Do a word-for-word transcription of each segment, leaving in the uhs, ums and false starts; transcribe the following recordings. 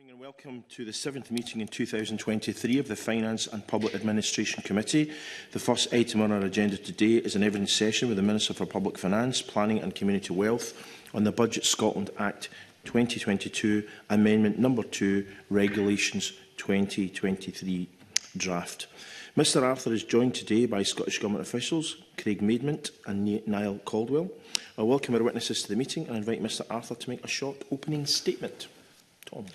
morning and welcome to the seventh meeting in two thousand twenty-three of the Finance and Public Administration Committee. The first item on our agenda today is an evidence session with the Minister for Public Finance, Planning and Community Wealth on the Budget Scotland Act twenty twenty-two, Amendment Number two, Regulations twenty twenty-three draft. Mr Arthur is joined today by Scottish Government officials, Craig Maidment and Niall Caldwell. I welcome our witnesses to the meeting and invite Mr Arthur to make a short opening statement. Tom.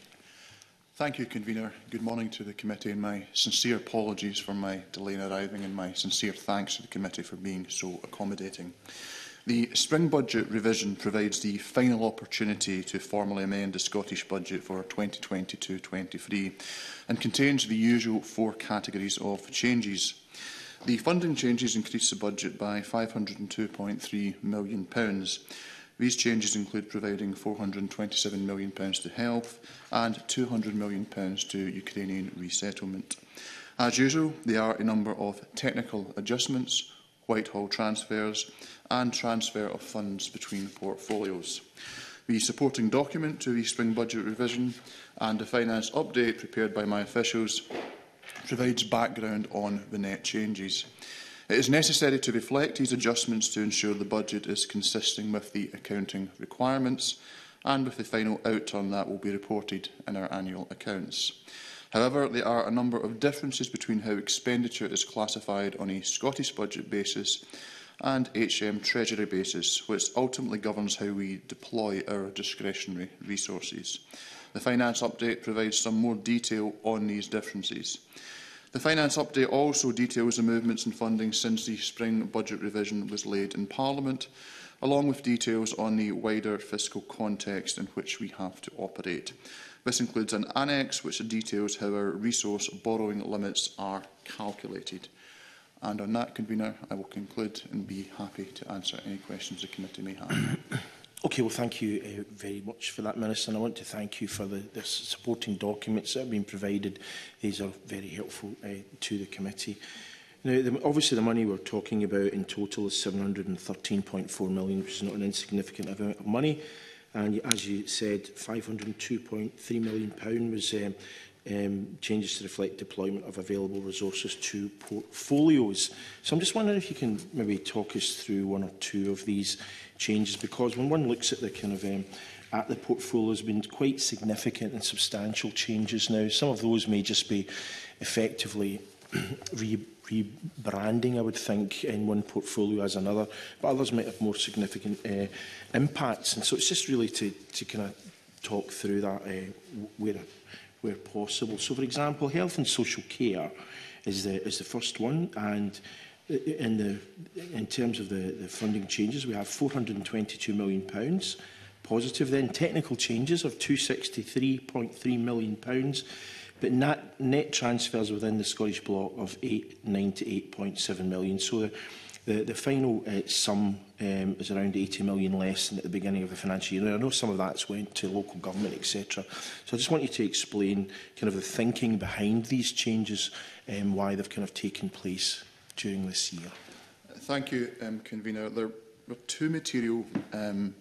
Thank you, Convener. Good morning to the committee, and my sincere apologies for my delay in arriving, and my sincere thanks to the committee for being so accommodating. The Spring Budget revision provides the final opportunity to formally amend the Scottish Budget for twenty twenty-two twenty-three and contains the usual four categories of changes. The funding changes increase the budget by five hundred and two point three million pounds. These changes include providing four hundred and twenty-seven million pounds to health and two hundred million pounds to Ukrainian resettlement. As usual, there are a number of technical adjustments, Whitehall transfers and transfer of funds between portfolios. The supporting document to the Spring Budget revision and the finance update prepared by my officials provides background on the net changes. It is necessary to reflect these adjustments to ensure the budget is consistent with the accounting requirements and with the final outturn that will be reported in our annual accounts. However, there are a number of differences between how expenditure is classified on a Scottish budget basis and H M Treasury basis, which ultimately governs how we deploy our discretionary resources. The finance update provides some more detail on these differences. The Finance Update also details the movements in funding since the Spring Budget revision was laid in Parliament, along with details on the wider fiscal context in which we have to operate. This includes an annex which details how our resource borrowing limits are calculated. And on that, Convener, I will conclude and be happy to answer any questions the committee may have. Okay, well, thank you uh, very much for that, Minister, and I want to thank you for the, the supporting documents that have been provided. These are very helpful uh, to the committee. Now, the, obviously, the money we're talking about in total is seven hundred and thirteen point four million, which is not an insignificant amount of money. And as you said, five hundred and two point three million pounds was um, um, changes to reflect deployment of available resources to portfolios. So I'm just wondering if you can maybe talk us through one or two of these changes, because when one looks at the kind of um, at the portfolio, there's been quite significant and substantial changes now. Some of those may just be effectively re rebranding, I would think, in one portfolio as another, but others might have more significant uh, impacts. And so it's just really to, to kind of talk through that uh, where, where possible. So, for example, health and social care is the, is the first one, and in, the, in terms of the, the funding changes, we have four hundred and twenty-two million pounds positive. Then technical changes of two hundred and sixty-three point three million pounds. But net, net transfers within the Scottish block of eight hundred and ninety-eight point seven million. So the, the, the final uh, sum um, is around eighty million less than at the beginning of the financial year. Now, I know some of that's went to local government, et cetera. So I just want you to explain kind of the thinking behind these changes and um, why they've kind of taken place during this year. Thank you, um, Convener. There were two material um,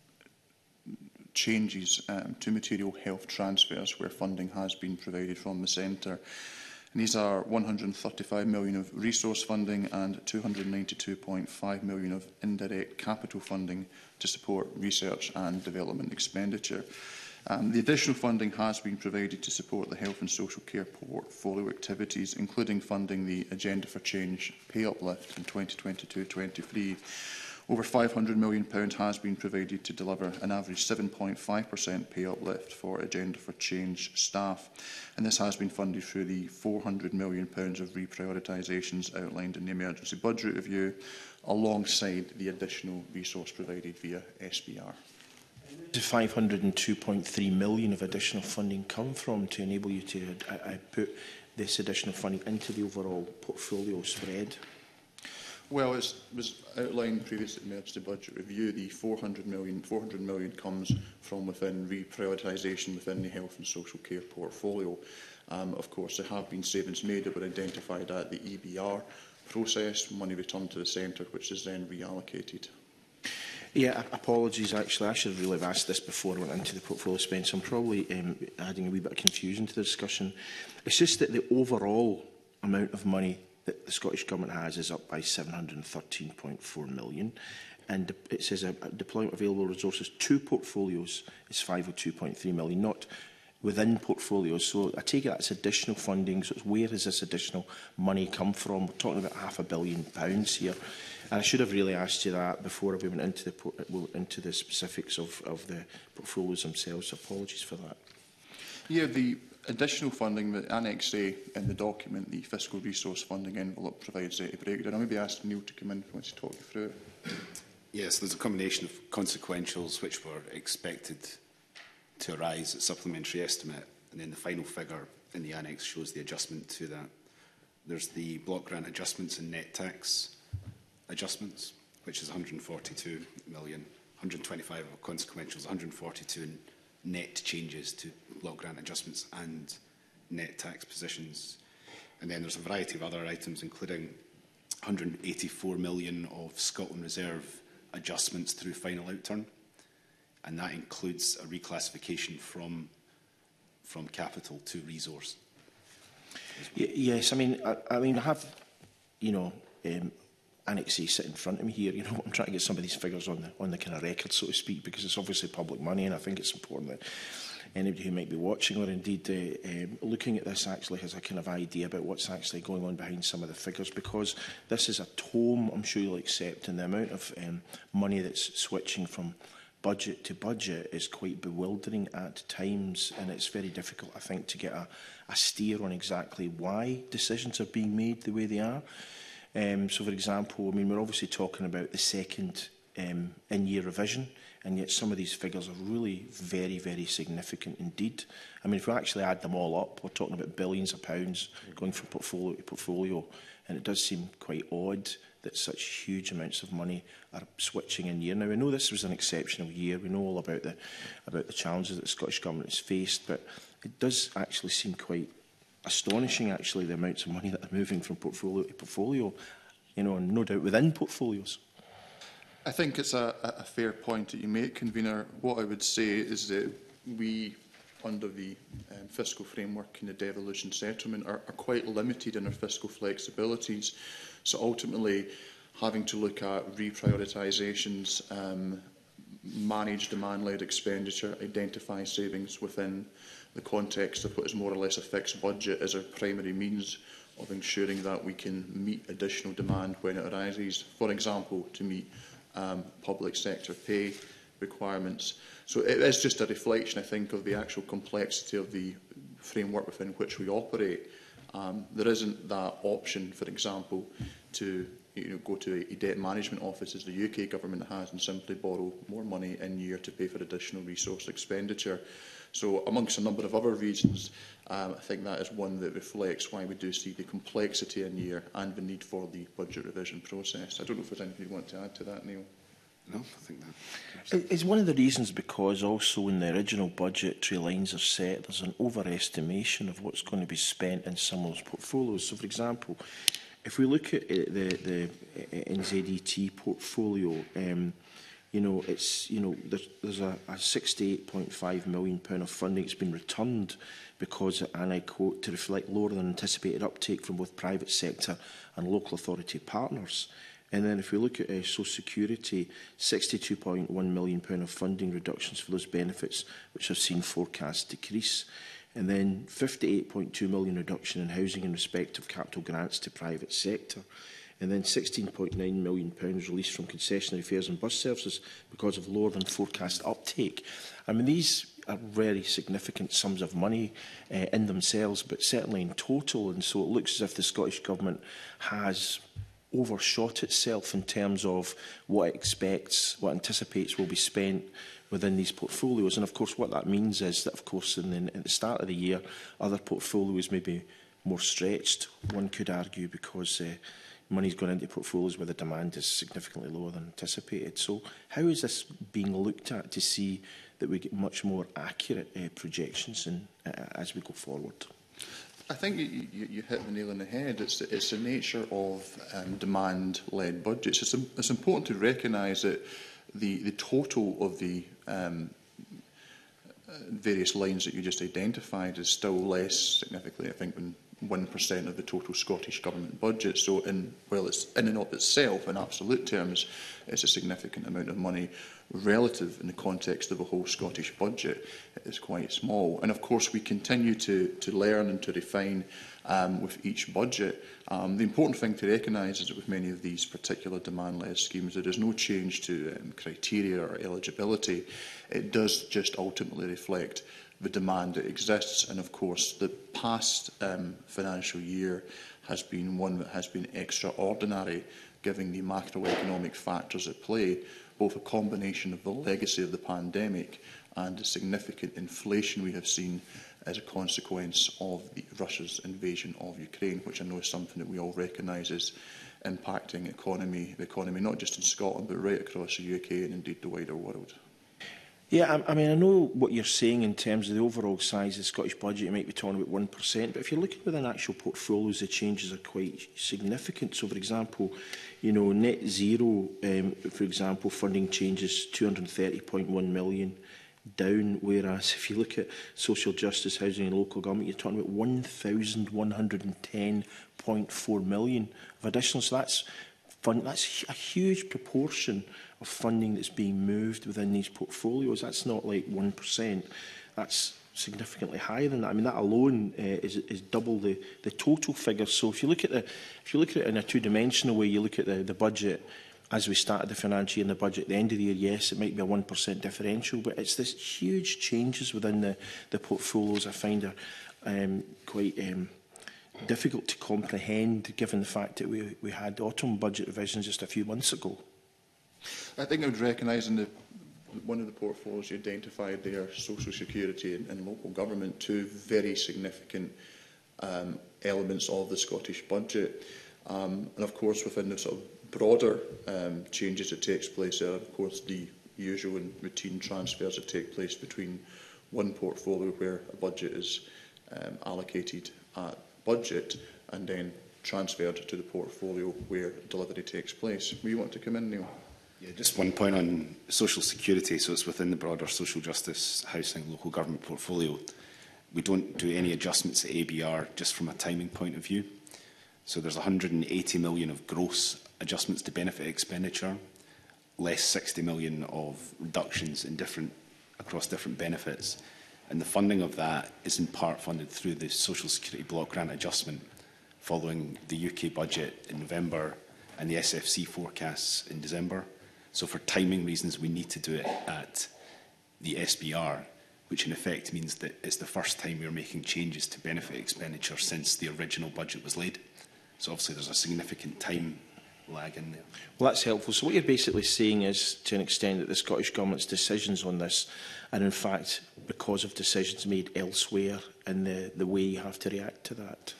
changes um, to material health transfers where funding has been provided from the centre. And these are one hundred and thirty-five million pounds of resource funding and two hundred and ninety-two point five million pounds of indirect capital funding to support research and development expenditure. Um, the additional funding has been provided to support the health and social care portfolio activities, including funding the Agenda for Change pay uplift in twenty twenty-two twenty-three. Over five hundred million pounds has been provided to deliver an average seven point five percent pay uplift for Agenda for Change staff, and this has been funded through the four hundred million pounds of reprioritisations outlined in the Emergency Budget Review, alongside the additional resource provided via S B R. Where does five hundred and two point three million pounds of additional funding come from to enable you to uh, put this additional funding into the overall portfolio spread? Well, as was outlined previously in the Emergency Budget Review, the four hundred million comes from within reprioritisation within the health and social care portfolio. Um, of course, there have been savings made that were identified at the E B R process, money returned to the centre, which is then reallocated. Yeah, apologies actually. I should really have asked this before I went into the portfolio spend, so I'm probably um, adding a wee bit of confusion to the discussion. It's just that the overall amount of money that the Scottish Government has is up by seven hundred and thirteen point four million. And it says a, a deployment of available resources to portfolios is five hundred two point three million, not within portfolios. So I take it that's additional funding. So it's where has this additional money come from? We're talking about half a billion pounds here. And I should have really asked you that before we went into the, into the specifics of, of the portfolios themselves. So apologies for that. Yeah, the additional funding, the Annex A in the document, the fiscal resource funding envelope provides a breakdown. I'll maybe ask Neil to come in if he wants to talk you through it. Yes, there's a combination of consequentials which were expected to arise at supplementary estimate, and then the final figure in the annex shows the adjustment to that. There's the block grant adjustments and net tax adjustments, which is one hundred and forty-two million, one hundred and twenty-five of consequentials, one hundred and forty-two in net changes to block grant adjustments and net tax positions. And then there's a variety of other items, including one hundred and eighty-four million of Scotland Reserve adjustments through final outturn, and that includes a reclassification from from capital to resource. Y yes, I mean, I, I mean, I have, you know, um, Annex A sitting in front of me here. You know, I'm trying to get some of these figures on the on the kind of record, so to speak, because it's obviously public money, and I think it's important that anybody who might be watching or indeed uh, um, looking at this actually has a kind of idea about what's actually going on behind some of the figures, because this is a tome, I'm sure you'll accept, and the amount of um, money that's switching from budget to budget is quite bewildering at times, and it's very difficult, I think, to get a, a steer on exactly why decisions are being made the way they are. Um, so, for example, I mean, we're obviously talking about the second um, in-year revision, and yet some of these figures are really very, very significant indeed. I mean, if we actually add them all up, we're talking about billions of pounds going from portfolio to portfolio, and it does seem quite odd that such huge amounts of money are switching in year. Now, we know this was an exceptional year. We know all about the, about the challenges that the Scottish Government has faced, but it does actually seem quite astonishing, actually, the amounts of money that are moving from portfolio to portfolio, you know, and no doubt within portfolios. I think it's a, a fair point that you make, Convener. What I would say is that we, under the um, fiscal framework and the devolution settlement, are, are quite limited in our fiscal flexibilities. So ultimately, having to look at reprioritisations, um, manage demand-led expenditure, identify savings within the context of what is more or less a fixed budget as our primary means of ensuring that we can meet additional demand when it arises. For example, to meet um, public sector pay requirements. So it is just a reflection, I think, of the actual complexity of the framework within which we operate. Um, there isn't that option, for example, to you know, go to a debt management office as the U K government has and simply borrow more money in year to pay for additional resource expenditure. So amongst a number of other reasons, um, I think that is one that reflects why we do see the complexity in year and the need for the budget revision process. I don't know if there's anything you want to add to that, Neil. No, I think that. Is one of the reasons because also in the original budgetary lines are set, there's an overestimation of what's going to be spent in some of those portfolios. So, for example, if we look at the, the N Z E T portfolio, um, you know, it's, you know, there's, there's a, a sixty-eight point five million pounds of funding that's been returned because, and I quote, to reflect lower than anticipated uptake from both private sector and local authority partners. And then if we look at uh, Social Security, sixty-two point one million pounds of funding reductions for those benefits which have seen forecasts decrease. And then fifty-eight point two million pounds reduction in housing in respect of capital grants to private sector. And then sixteen point nine million pounds released from concessionary fares and bus services because of lower than forecast uptake. I mean, these are very significant sums of money uh, in themselves, but certainly in total. And so it looks as if the Scottish Government has overshot itself in terms of what it expects, what it anticipates will be spent within these portfolios. And of course what that means is that of course in the, at the start of the year other portfolios may be more stretched, one could argue, because uh, money's gone into portfolios where the demand is significantly lower than anticipated. So how is this being looked at to see that we get much more accurate uh, projections in, uh, as we go forward? I think you, you, you hit the nail on the head. It's the, it's the nature of um, demand-led budgets. It's, it's important to recognise that The, the total of the um, various lines that you just identified is still less significantly, I think, than one percent of the total Scottish Government budget. So, in, well, it's in and of itself, in absolute terms, it's a significant amount of money. Relative in the context of a whole Scottish budget, it is quite small. And of course, we continue to, to learn and to refine um, with each budget. Um, the important thing to recognise is that with many of these particular demand-led schemes, there is no change to um, criteria or eligibility. It does just ultimately reflect the demand that exists. And of course, the past um, financial year has been one that has been extraordinary, given the macroeconomic factors at play, both a combination of the legacy of the pandemic and the significant inflation we have seen as a consequence of the, Russia's invasion of Ukraine, which I know is something that we all recognise is impacting economy, the economy not just in Scotland but right across the U K and indeed the wider world. Yeah, I, I mean, I know what you're saying in terms of the overall size of the Scottish budget. You might be talking about one percent, but if you're looking within actual portfolios, the changes are quite significant. So, for example, you know, net zero, um, for example, funding changes two hundred and thirty point one million down, whereas if you look at social justice, housing and local government, you're talking about one thousand one hundred and ten point four million of additional. So that's fund, that's a huge proportion of funding that's being moved within these portfolios. That's not like one percent. That's significantly higher than that. I mean, that alone uh, is, is double the, the total figure. So if you look at the, if you look at it in a two-dimensional way, you look at the, the budget as we started the financial year and the budget at the end of the year, yes, it might be a one percent differential, but it's this huge changes within the, the portfolios I find are um, quite um, difficult to comprehend, given the fact that we, we had autumn budget revisions just a few months ago. I think I would recognise in the, one of the portfolios you identified there, social security and, and local government, two very significant um, elements of the Scottish budget. Um, and of course, within the sort of broader um, changes that takes place there, of course, the usual and routine transfers that take place between one portfolio where a budget is um, allocated at budget and then transferred to the portfolio where delivery takes place. Will you want to come in, Neil? Yeah, just one point on social security. So it's within the broader social justice, housing, local government portfolio. We don't do any adjustments to A B R just from a timing point of view. So there's one hundred and eighty million of gross adjustments to benefit expenditure, less sixty million of reductions in different, across different benefits. And the funding of that is in part funded through the Social Security Block Grant Adjustment following the U K budget in November and the S F C forecasts in December. So for timing reasons, we need to do it at the S B R, which in effect means that it's the first time we're making changes to benefit expenditure since the original budget was laid. So obviously there's a significant time lag in there. Well, that's helpful. So what you're basically saying is, to an extent, that the Scottish Government's decisions on this are in fact because of decisions made elsewhere and the, the way you have to react to that?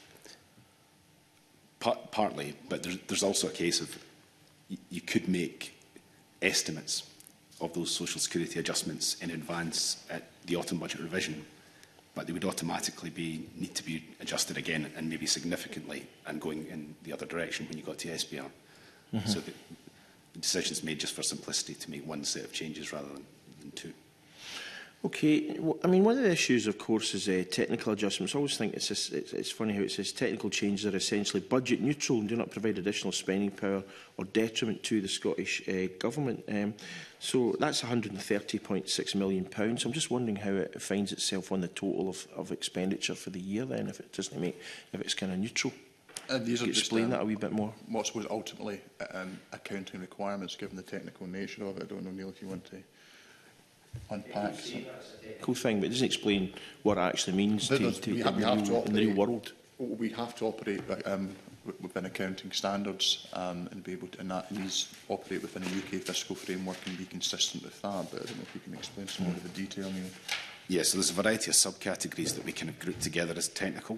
Part, partly, but there's, there's also a case of y you could make estimates of those social security adjustments in advance at the autumn budget revision, but they would automatically be, need to be adjusted again and maybe significantly and going in the other direction when you got to S B R. Mm-hmm. So the, the decision is made just for simplicity to make one set of changes rather than, than two. Okay, well, I mean, one of the issues, of course, is uh, technical adjustments. I always think it's, just, it's, it's funny how it says technical changes are essentially budget neutral and do not provide additional spending power or detriment to the Scottish uh, Government. Um, so that's one hundred and thirty point six million pounds. I'm just wondering how it finds itself on the total of, of expenditure for the year then, if it doesn't make, if it's kind of neutral. Uh, these Could are you just, explain um, that a wee bit more? What's was ultimately um, accounting requirements, given the technical nature of it. I don't know, Neil, if you want to unpack. Cool thing, but it doesn't explain what it actually means to, to, we have, in, we the have real, to operate, in the real world. We have to operate um, within accounting standards um, and be able to, and that means operate within a U K fiscal framework and be consistent with that. But I don't know if you can explain some more of the detail, Neil. Yeah, so there's a variety of subcategories that we kind of group together as technical.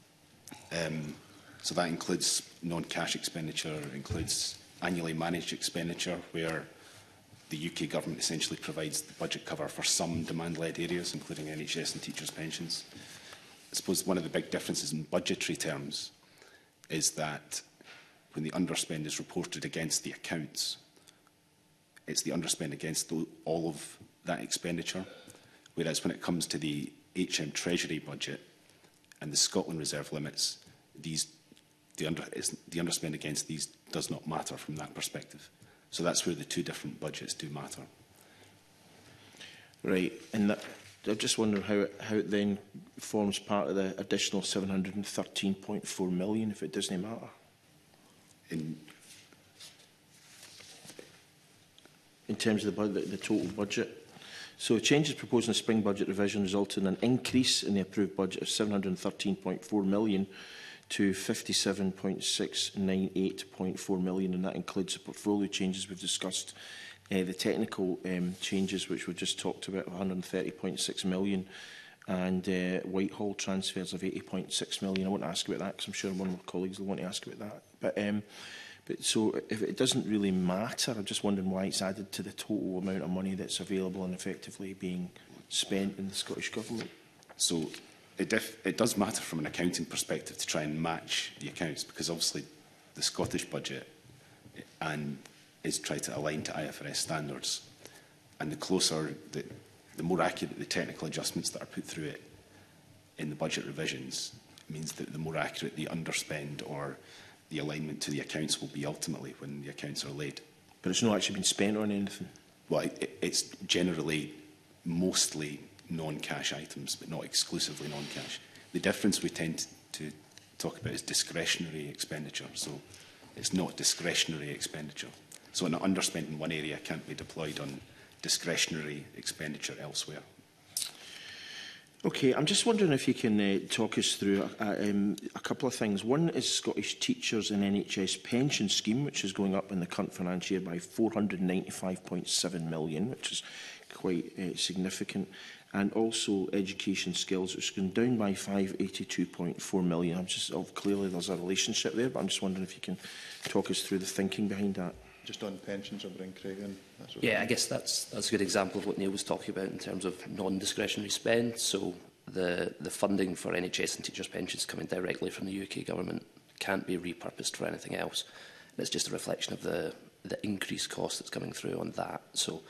Um, so that includes non-cash expenditure, includes annually managed expenditure, where the U K Government essentially provides the budget cover for some demand-led areas, including N H S and teachers' pensions. I suppose one of the big differences in budgetary terms is that when the underspend is reported against the accounts, it's the underspend against the, all of that expenditure. Whereas when it comes to the H M Treasury budget and the Scotland Reserve limits, these, the, under, it's, the underspend against these does not matter from that perspective. So that's where the two different budgets do matter. Right, and that, I just wonder how it, how it then forms part of the additional seven hundred and thirteen point four million if it doesn't matter. In, in terms of the, the, the total budget. So changes proposed in the spring budget revision resulted in an increase in the approved budget of seven hundred and thirteen point four million to fifty-seven point six nine eight point four million, and that includes the portfolio changes we've discussed, uh, the technical um, changes which we've just talked about of one hundred and thirty point six million, and uh, Whitehall transfers of eighty point six million. I won't ask about that because I'm sure one of my colleagues will want to ask about that. But um, But so if it doesn't really matter, I'm just wondering why it's added to the total amount of money that's available and effectively being spent in the Scottish Government. So it, def it does matter from an accounting perspective to try and match the accounts, because obviously the Scottish budget and is try to align to I F R S standards, and the closer, the, the more accurate the technical adjustments that are put through it in the budget revisions means that the more accurate the underspend or the alignment to the accounts will be ultimately when the accounts are laid. But it's not actually been spent on anything? Well, it, it's generally mostly non-cash items, but not exclusively non-cash. The difference we tend to talk about is discretionary expenditure. So it's not discretionary expenditure. So an underspent in one area can't be deployed on discretionary expenditure elsewhere. Okay, I'm just wondering if you can uh, talk us through uh, um, a couple of things. One is Scottish Teachers and N H S Pension Scheme, which is going up in the current financial year by four hundred and ninety-five point seven million, which is quite uh, significant. And also Education Skills, which is going down by five hundred eighty-two point four million. I'm just, oh, clearly there's a relationship there, but I'm just wondering if you can talk us through the thinking behind that. Just on pensions, I'll bring Craig in. That's okay. Yeah, I guess that's that's a good example of what Neil was talking about in terms of non-discretionary spend. So the the funding for N H S and teachers' pensions coming directly from the U K government can't be repurposed for anything else. And it's just a reflection of the the increased cost that's coming through on that. So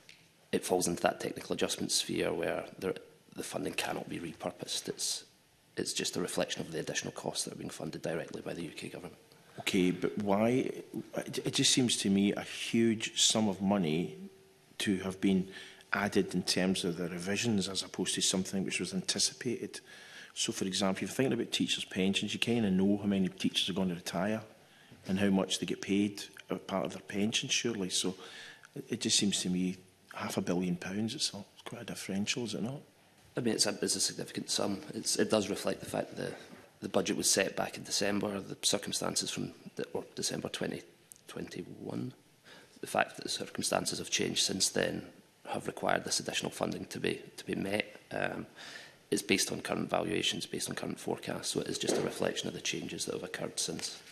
it falls into that technical adjustment sphere where there, the funding cannot be repurposed. It's it's just a reflection of the additional costs that are being funded directly by the U K government. Okay, but why? It just seems to me a huge sum of money to have been added in terms of the revisions as opposed to something which was anticipated. So, for example, if you're thinking about teachers' pensions, you kind of know how many teachers are going to retire and how much they get paid as part of their pension, surely. So it just seems to me half a billion pounds, it's, all, it's quite a differential, is it not? I mean, it's a, it's a significant sum. It's, it does reflect the fact that the, the budget was set back in December, the circumstances from the, or December twenty twenty-one. The fact that the circumstances have changed since then have required this additional funding to be to be met. Um, it's based on current valuations, based on current forecasts, so it is just a reflection of the changes that have occurred since.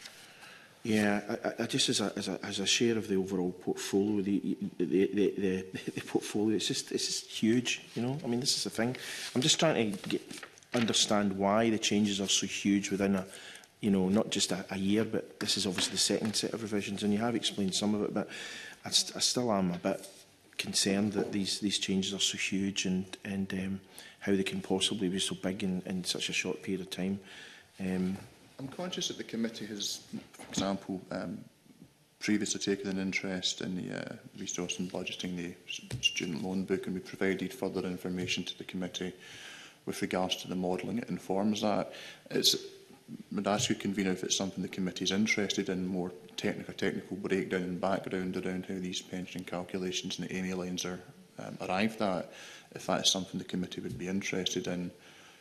Yeah, I, I just as a, as a as a share of the overall portfolio, the the the, the, the portfolio, it's just it's just huge. You know, I mean, this is the thing. I'm just trying to get, understand why the changes are so huge within a, you know, not just a, a year, but this is obviously the second set of revisions, and you have explained some of it, but I, st I still am a bit concerned that these these changes are so huge and and um, how they can possibly be so big in, in such a short period of time. Um, I'm conscious that the committee has, for example, um, previously taken an interest in the uh, resource and budgeting the student loan book, and we provided further information to the committee with regards to the modelling. It informs that. It's, I would ask you, convener, if it's something the committee is interested in, more technical, technical breakdown and background around how these pension calculations and the A M E lines are um, arrived at. If that is something the committee would be interested in,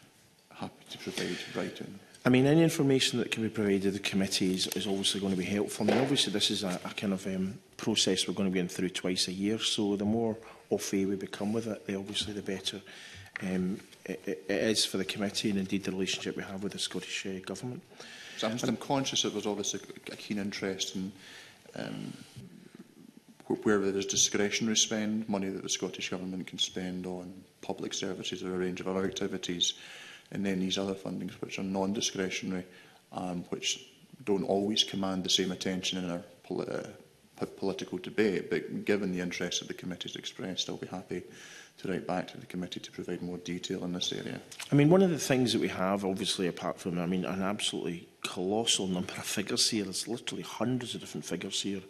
happy to provide writing. I mean, any information that can be provided to the committee is, is obviously going to be helpful. I mean, obviously this is a, a kind of um, process we're going to be in through twice a year, so the more au fait we become with it, the obviously the better um, it, it is for the committee and indeed the relationship we have with the Scottish uh, Government. So I'm, just, I'm conscious that there's obviously a keen interest in um, where there is discretionary spend, money that the Scottish Government can spend on public services or a range of other activities, and then these other fundings which are non-discretionary, um, which don't always command the same attention in our poli uh, p political debate, but given the interest that the committee has expressed, I'll be happy to write back to the committee to provide more detail in this area. I mean, one of the things that we have, obviously, apart from, I mean, an absolutely colossal number of figures here, there's literally hundreds of different figures here,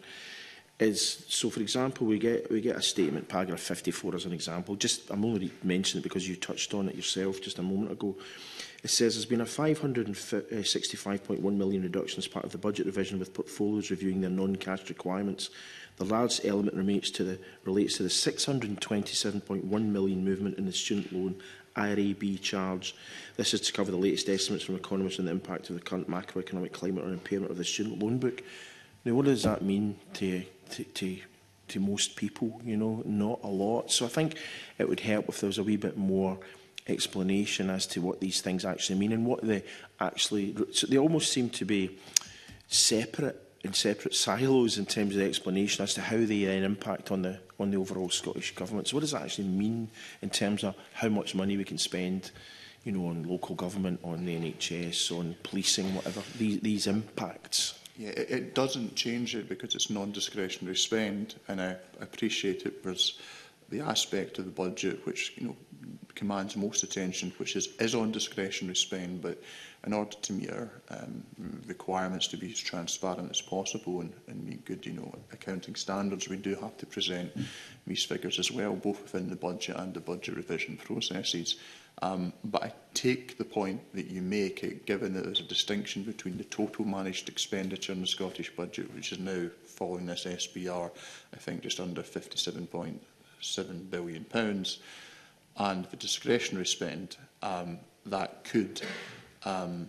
is, so for example, we get we get a statement, paragraph fifty-four as an example, just, I'm only mentioning it because you touched on it yourself just a moment ago. It says there's been a five hundred sixty-five point one million reduction as part of the budget revision, with portfolios reviewing their non-cash requirements. The largest element relates to the, relates to the six hundred twenty-seven point one million movement in the student loan I R A B charge. This is to cover the latest estimates from economists on the impact of the current macroeconomic climate on impairment of the student loan book. Now, what does that mean to, to, to, to most people? You know, not a lot. So I think it would help if there was a wee bit more explanation as to what these things actually mean and what they actually... So they almost seem to be separate in separate silos in terms of the explanation as to how they then impact on the on the overall Scottish Government. So what does that actually mean in terms of how much money we can spend, you know, on local government, on the N H S, on policing, whatever, these, these impacts? Yeah, it, it doesn't change it because it's non-discretionary spend, and I appreciate it. There's the aspect of the budget which, you know, commands most attention, which is, is on discretionary spend, but in order to meet our um, requirements to be as transparent as possible and, and meet good, you know, accounting standards, we do have to present these figures as well, both within the budget and the budget revision processes. Um, but I take the point that you make, it, given that there's a distinction between the total managed expenditure in the Scottish budget, which is now, following this S B R, I think just under fifty-seven point seven billion pounds, and the discretionary spend, um, that could um,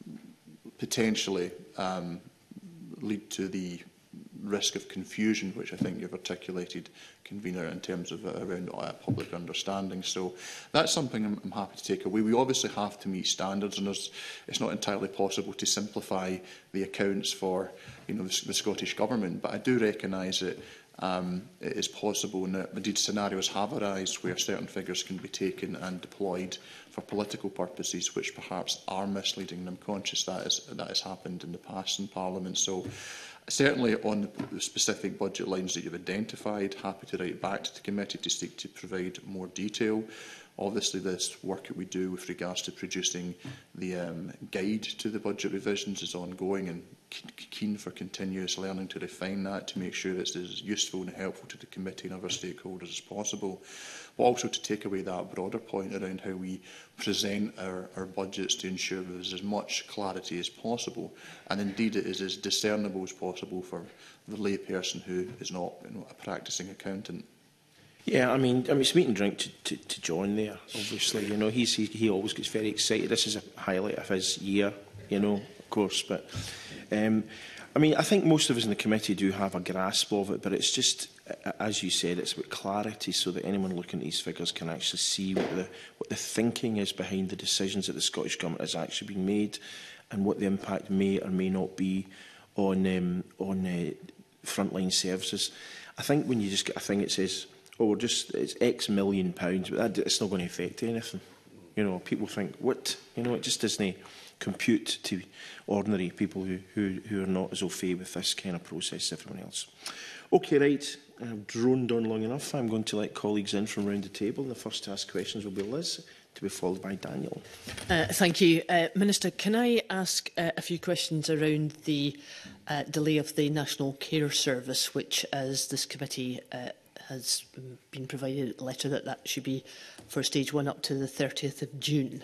potentially um, lead to the risk of confusion, which I think you've articulated, convener, in terms of uh, around uh, public understanding. So that's something I'm, I'm happy to take away. We obviously have to meet standards, and there's, it's not entirely possible to simplify the accounts for, you know, the, the Scottish Government, but I do recognise that Um, it is possible, and indeed scenarios have arisen where certain figures can be taken and deployed for political purposes, which perhaps are misleading. And I'm conscious that is, that has happened in the past in Parliament. So certainly on the specific budget lines that you've identified, happy to write back to the committee to seek to provide more detail. Obviously, this work that we do with regards to producing the um, guide to the budget revisions is ongoing, and keen for continuous learning to refine that, to make sure it's as useful and helpful to the committee and other stakeholders as possible, but also to take away that broader point around how we present our, our budgets to ensure that there's as much clarity as possible, and indeed it is as discernible as possible for the layperson who is not, you know, a practising accountant. Yeah, I mean, I mean, it's meat and drink to, to, to John there, obviously. You know, he's, he, he always gets very excited. This is a highlight of his year, you know, of course. But, um, I mean, I think most of us in the committee do have a grasp of it, but it's just, as you said, it's about clarity so that anyone looking at these figures can actually see what the, what the thinking is behind the decisions that the Scottish Government has actually been made, and what the impact may or may not be on, um, on uh, frontline services. I think when you just get a thing that says, oh, we're just, it's X million pounds, but that, it's not going to affect anything. You know, people think, what? You know, it just doesn't compute to ordinary people who, who, who are not as au fait with this kind of process as everyone else. Okay, right, I've droned on long enough. I'm going to let colleagues in from round the table. And the first to ask questions will be Liz, to be followed by Daniel. Uh, thank you. Uh, Minister, can I ask uh, a few questions around the uh, delay of the National Care Service, which, as this committee uh, has been provided a letter that that should be for stage one up to the thirtieth of June.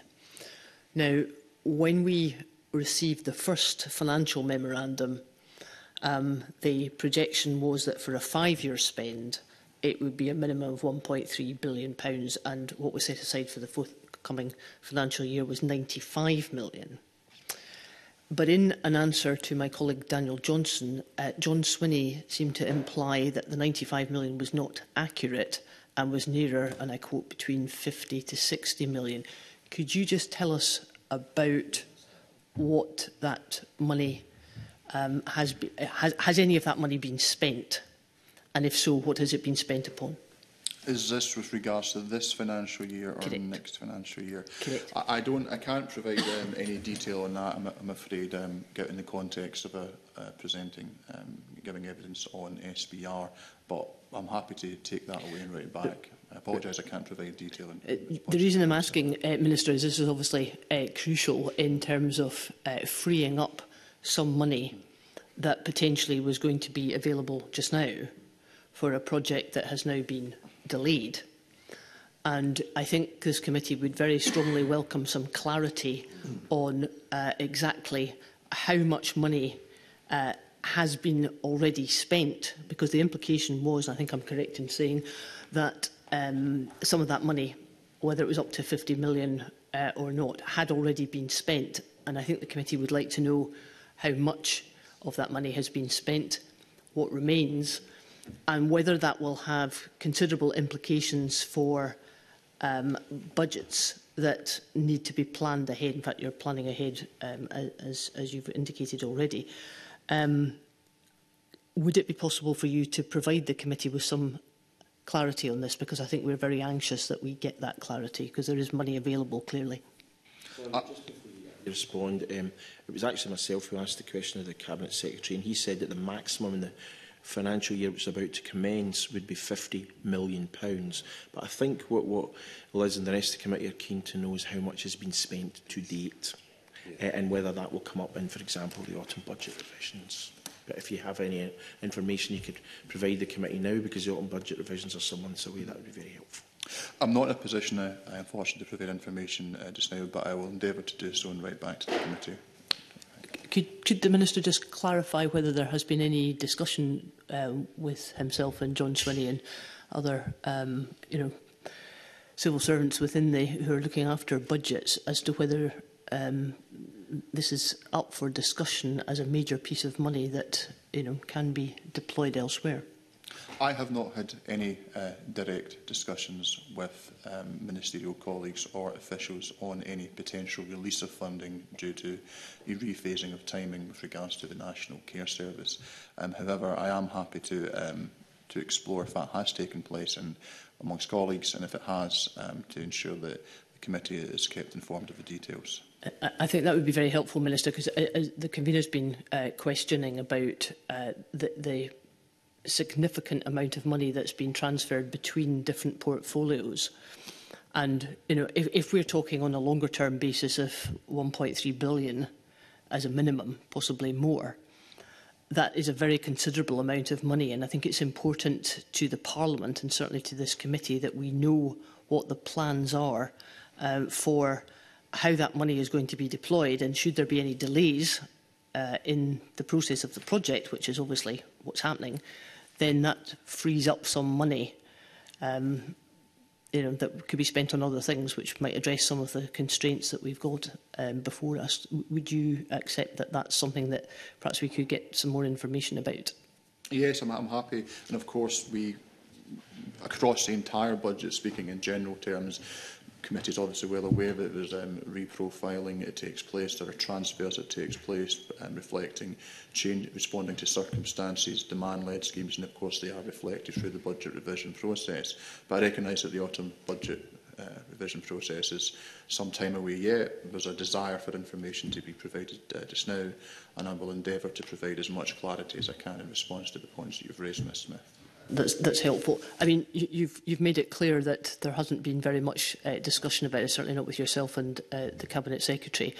Now, when we received the first financial memorandum, um, the projection was that for a five-year spend, it would be a minimum of one point three billion pounds, and what was set aside for the forthcoming financial year was ninety-five million. But in an answer to my colleague Daniel Johnson, uh, John Swinney seemed to imply that the ninety-five million was not accurate and was nearer, and I quote, between fifty to sixty million. Could you just tell us about what that money um, has, be, has, has any of that money been spent? And if so, what has it been spent upon? Is this with regards to this financial year or Correct. next financial year? Correct. I, I don't. I can't provide um, any detail on that. I'm, I'm afraid, um, in the context of a, uh, presenting, um, giving evidence on S B R, but I'm happy to take that away and write it back. I apologise I can't provide detail. In Uh, the reason I'm asking, uh, Minister, is this is obviously uh, crucial in terms of uh, freeing up some money that potentially was going to be available just now for a project that has now been delayed. And I think this committee would very strongly welcome some clarity on uh, exactly how much money uh, has been already spent, because the implication was, I think I'm correct in saying, that um, some of that money, whether it was up to fifty million uh, or not, had already been spent. And I think the committee would like to know how much of that money has been spent, what remains, and whether that will have considerable implications for um, budgets that need to be planned ahead. In fact, you're planning ahead, um, as, as you've indicated already. Um, would it be possible for you to provide the committee with some clarity on this? Because I think we're very anxious that we get that clarity, because there is money available, clearly. Uh, just before you respond, um, it was actually myself who asked the question of the Cabinet Secretary, and he said that the maximum in the financial year which is about to commence would be fifty million pounds. But I think what, what Liz and the rest of the committee are keen to know is how much has been spent to date, yeah. uh, and whether that will come up in, for example, the autumn budget revisions. But if you have any information you could provide the committee now, because the autumn budget revisions are some months away, that would be very helpful. I'm not in a position, uh, I unfortunately, to provide information uh, just now, but I will endeavour to do so and write back to the committee. Could, could the Minister just clarify whether there has been any discussion um, with himself and John Swinney and other, um, you know, civil servants within the who are looking after budgets as to whether um, this is up for discussion as a major piece of money that, you know, can be deployed elsewhere? I have not had any uh, direct discussions with um, ministerial colleagues or officials on any potential release of funding due to a rephasing of timing with regards to the National Care Service. Um, however, I am happy to, um, to explore if that has taken place and amongst colleagues, and if it has, um, to ensure that the committee is kept informed of the details. I, I think that would be very helpful, Minister, because uh, the convener has been uh, questioning about uh, the, the significant amount of money that's been transferred between different portfolios. And, you know, if, if we're talking on a longer term basis of one point three billion as a minimum, possibly more, that is a very considerable amount of money. And I think it's important to the Parliament and certainly to this committee that we know what the plans are uh, for how that money is going to be deployed. And should there be any delays uh, in the process of the project, which is obviously what's happening, then that frees up some money um, you know, that could be spent on other things, which might address some of the constraints that we've got um, before us. Would you accept that that's something that perhaps we could get some more information about? Yes, I'm, I'm happy. And of course, we, across the entire budget, speaking in general terms, the committee is obviously well aware that there's um, reprofiling that takes place, there are transfers that takes place, um, reflecting change, responding to circumstances, demand-led schemes, and of course they are reflected through the budget revision process. But I recognise that the autumn budget uh, revision process is some time away yet. There's a desire for information to be provided uh, just now, and I will endeavour to provide as much clarity as I can in response to the points that you've raised, Miz Smith. That's, that's helpful. I mean, you, you've, you've made it clear that there hasn't been very much uh, discussion about it, certainly not with yourself and uh, the Cabinet Secretary.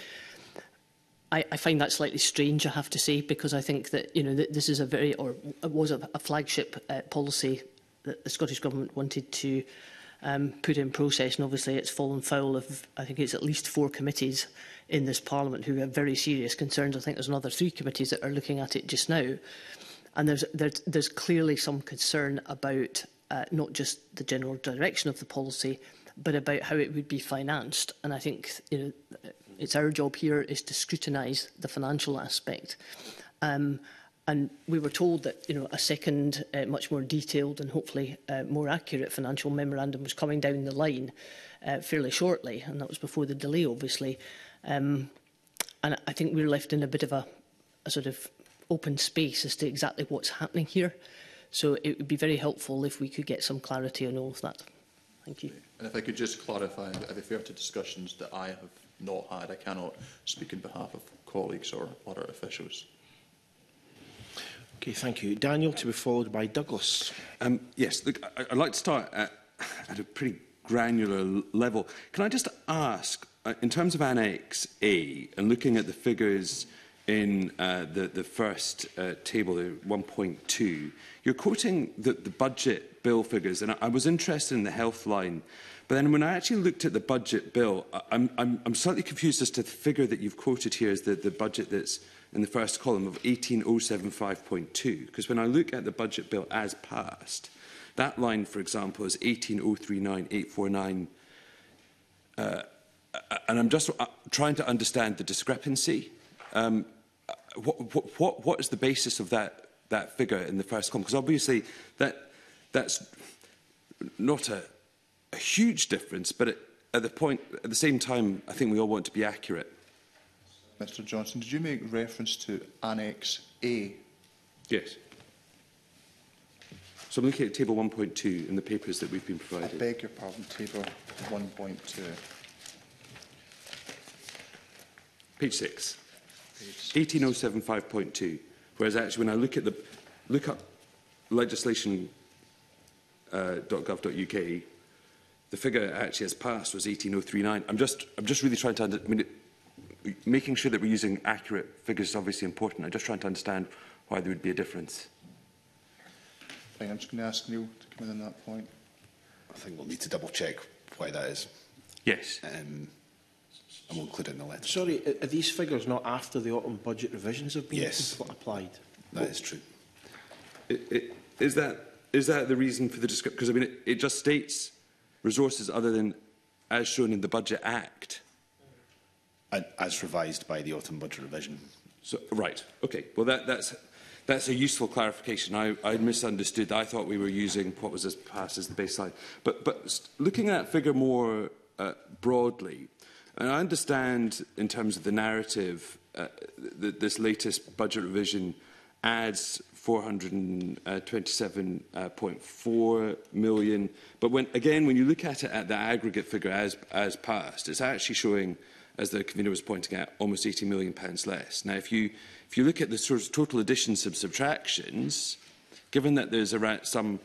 I, I find that slightly strange, I have to say, because I think that, you know, th this is a very, or it was a, a flagship uh, policy that the Scottish Government wanted to um, put in process, and obviously it's fallen foul of, I think it's at least four committees in this Parliament who have very serious concerns. I think there's another three committees that are looking at it just now. And there's, there's, there's clearly some concern about uh, not just the general direction of the policy, but about how it would be financed. And I think, you know, it's our job here is to scrutinise the financial aspect. Um, and we were told that, you know, a second, uh, much more detailed and hopefully uh, more accurate financial memorandum was coming down the line uh, fairly shortly, and that was before the delay, obviously. Um, and I think we were left in a bit of a, a sort of open space as to exactly what's happening here. So it would be very helpful if we could get some clarity on all of that. Thank you. And if I could just clarify, I refer to discussions that I have not had. I cannot speak on behalf of colleagues or other officials. Okay, thank you. Daniel, to be followed by Douglas. Um, yes, look, I, I'd like to start at, at a pretty granular l- level. Can I just ask, uh, in terms of Annex A, and looking at the figures in uh, the, the first uh, table, the one point two, you're quoting the, the budget bill figures, and I, I was interested in the health line. But then when I actually looked at the budget bill, I, I'm, I'm, I'm slightly confused as to the figure that you've quoted here as the, the budget that's in the first column of eighteen oh seven five point two. Because when I look at the budget bill as passed, that line, for example, is eighteen oh three nine eight four nine. Uh, and I'm just uh, trying to understand the discrepancy. Um, what, what, what, what is the basis of that, that figure in the first column? Because obviously that, that's not a, a huge difference, but it, at the point, at the same time, I think we all want to be accurate. Mr Johnson, did you make reference to Annex A? Yes. So I'm looking at table one point two in the papers that we've been I provided. beg your pardon, table one point two. Page six. eighteen oh seven five point two. Whereas actually when I look at the look up legislation uh, .gov dot U K, the figure actually as passed was eighteen oh three nine. I'm just I'm just really trying to under, I mean, it, making sure that we're using accurate figures is obviously important. I'm just trying to understand why there would be a difference. Fine, I'm just going to ask Neil to come in on that point. I think we'll need to double check why that is. Yes. Um, and we'll include it in the letter. Sorry, are are these figures not after the autumn budget revisions have been Yes. applied? That is true. It, it, is that is that the reason for the description? Because I mean, it, it just states resources other than as shown in the Budget Act. And as revised by the autumn budget revision. So right, okay. Well, that, that's that's a useful clarification. I, I misunderstood. I thought we were using what was as passed as the baseline. But but looking at that figure more uh, broadly, and I understand in terms of the narrative, uh, that this latest budget revision adds four hundred twenty-seven point four million. But when, again, when you look at it at the aggregate figure as, as passed, it's actually showing, as the convener was pointing out, almost eighty million pounds less. Now, if you, if you look at the sort of total additions and subtractions, given that there's around some one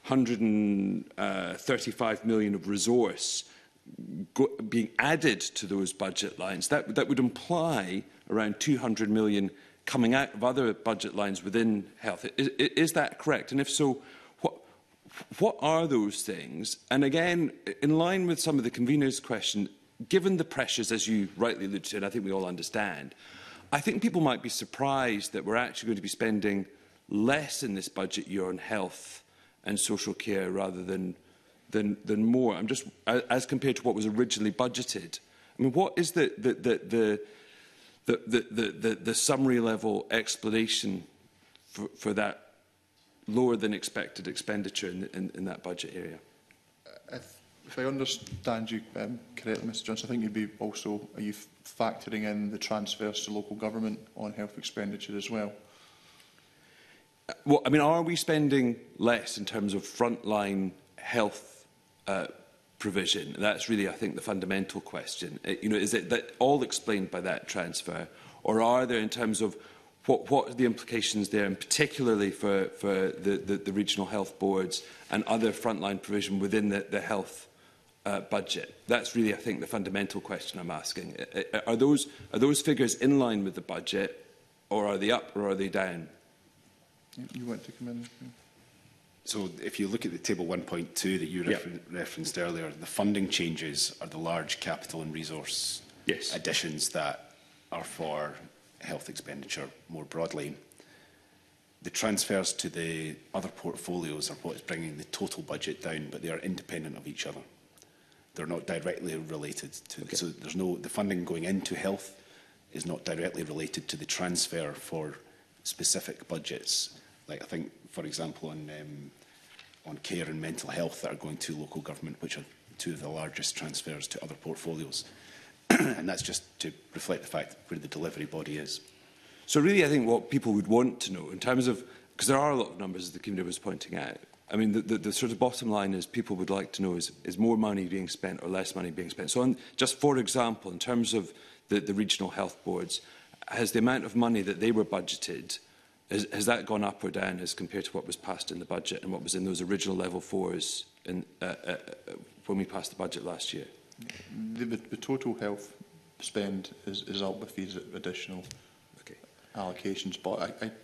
hundred thirty-five million of resource go, being added to those budget lines, that, that would imply around two hundred million coming out of other budget lines within health. Is, is that correct? And if so, what, what are those things? And again, in line with some of the convener's question, given the pressures, as you rightly alluded to, and I think we all understand, I think people might be surprised that we're actually going to be spending less in this budget year on health and social care rather than, than, than more. I'm just, as compared to what was originally budgeted. I mean, what is the, the, the, the The, the, the, the summary level explanation for, for that lower than expected expenditure in, in, in that budget area? If, if I understand you um, correctly, Mr Johnson, I think you'd be also, are you factoring in the transfers to local government on health expenditure as well? Well, I mean, are we spending less in terms of frontline health uh, provision? That's really, I think, the fundamental question. Uh, you know, is it that all explained by that transfer, or are there, in terms of what, what are the implications there, and particularly for, for the, the, the regional health boards and other frontline provision within the, the health uh, budget? That's really, I think, the fundamental question I'm asking. Uh, are those, are those figures in line with the budget, or are they up, or are they down? You want to come in? So if you look at the table one point two that you refer Yep. referenced earlier, the funding changes are the large capital and resource Yes. additions that are for health expenditure more broadly. The transfers to the other portfolios are what is bringing the total budget down, but they are independent of each other. They're not directly related to, Okay. so there's no, the funding going into health is not directly related to the transfer for specific budgets. Like I think, for example, on um, on care and mental health that are going to local government, which are two of the largest transfers to other portfolios. And that's just to reflect the fact where the delivery body is. So really, I think what people would want to know, in terms of, because there are a lot of numbers, as the convener was pointing out, I mean, the, the, the sort of bottom line is people would like to know is, is more money being spent or less money being spent. So on, just for example, in terms of the, the regional health boards, has the amount of money that they were budgeted Has, has that gone up or down as compared to what was passed in the budget and what was in those original level fours in, uh, uh, when we passed the budget last year? The, the, the total health spend is, is up with these additional okay. allocations, but I, I,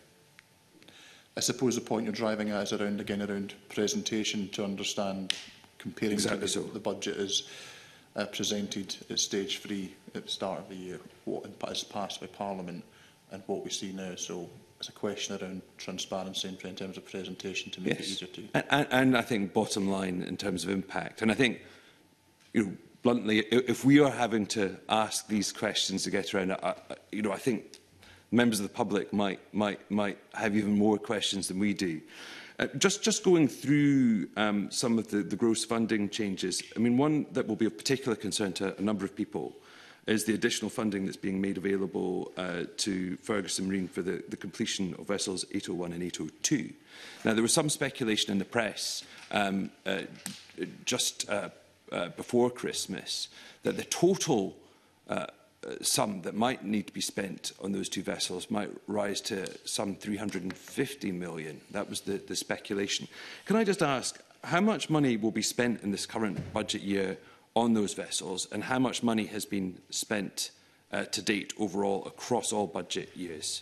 I suppose the point you're driving at is around, again, around presentation to understand, comparing exactly to the, so. the budget is uh, presented at stage three at the start of the year, what is passed by Parliament and what we see now. So it's a question around transparency in terms of presentation to make yes. it easier to... And, and, and I think bottom line in terms of impact. And I think, you know, bluntly, if we are having to ask these questions to get around, I, I, you know, I think members of the public might, might, might have even more questions than we do. Uh, just, just going through um, some of the, the gross funding changes, I mean, one that will be of particular concern to a number of people is the additional funding that's being made available uh, to Ferguson Marine for the, the completion of vessels eight oh one and eight oh two. Now, there was some speculation in the press um, uh, just uh, uh, before Christmas that the total uh, sum that might need to be spent on those two vessels might rise to some three hundred and fifty million. That was the, the speculation. Can I just ask, how much money will be spent in this current budget year on those vessels, and how much money has been spent uh, to date overall across all budget years?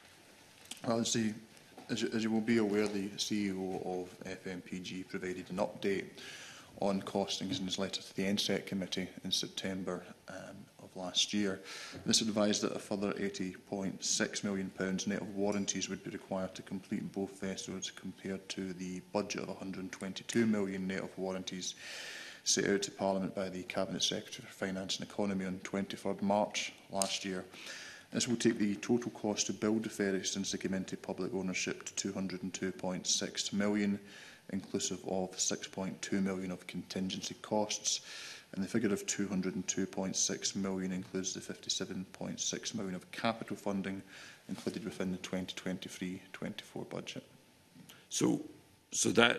Well, as, the, as, you, as you will be aware, the C E O of F M P G provided an update on costings in his letter to the N S E C committee in September um, of last year. This advised that a further eighty point six million pounds net of warranties would be required to complete both vessels, compared to the budget of one hundred and twenty-two million net of warranties set out to Parliament by the Cabinet Secretary for Finance and Economy on twenty-third March last year. This will take the total cost to build the ferry since they came into public ownership to two hundred and two point six million, inclusive of six point two million of contingency costs. And the figure of two hundred and two point six million includes the fifty-seven point six million of capital funding included within the twenty twenty-three twenty-four budget. So, so that,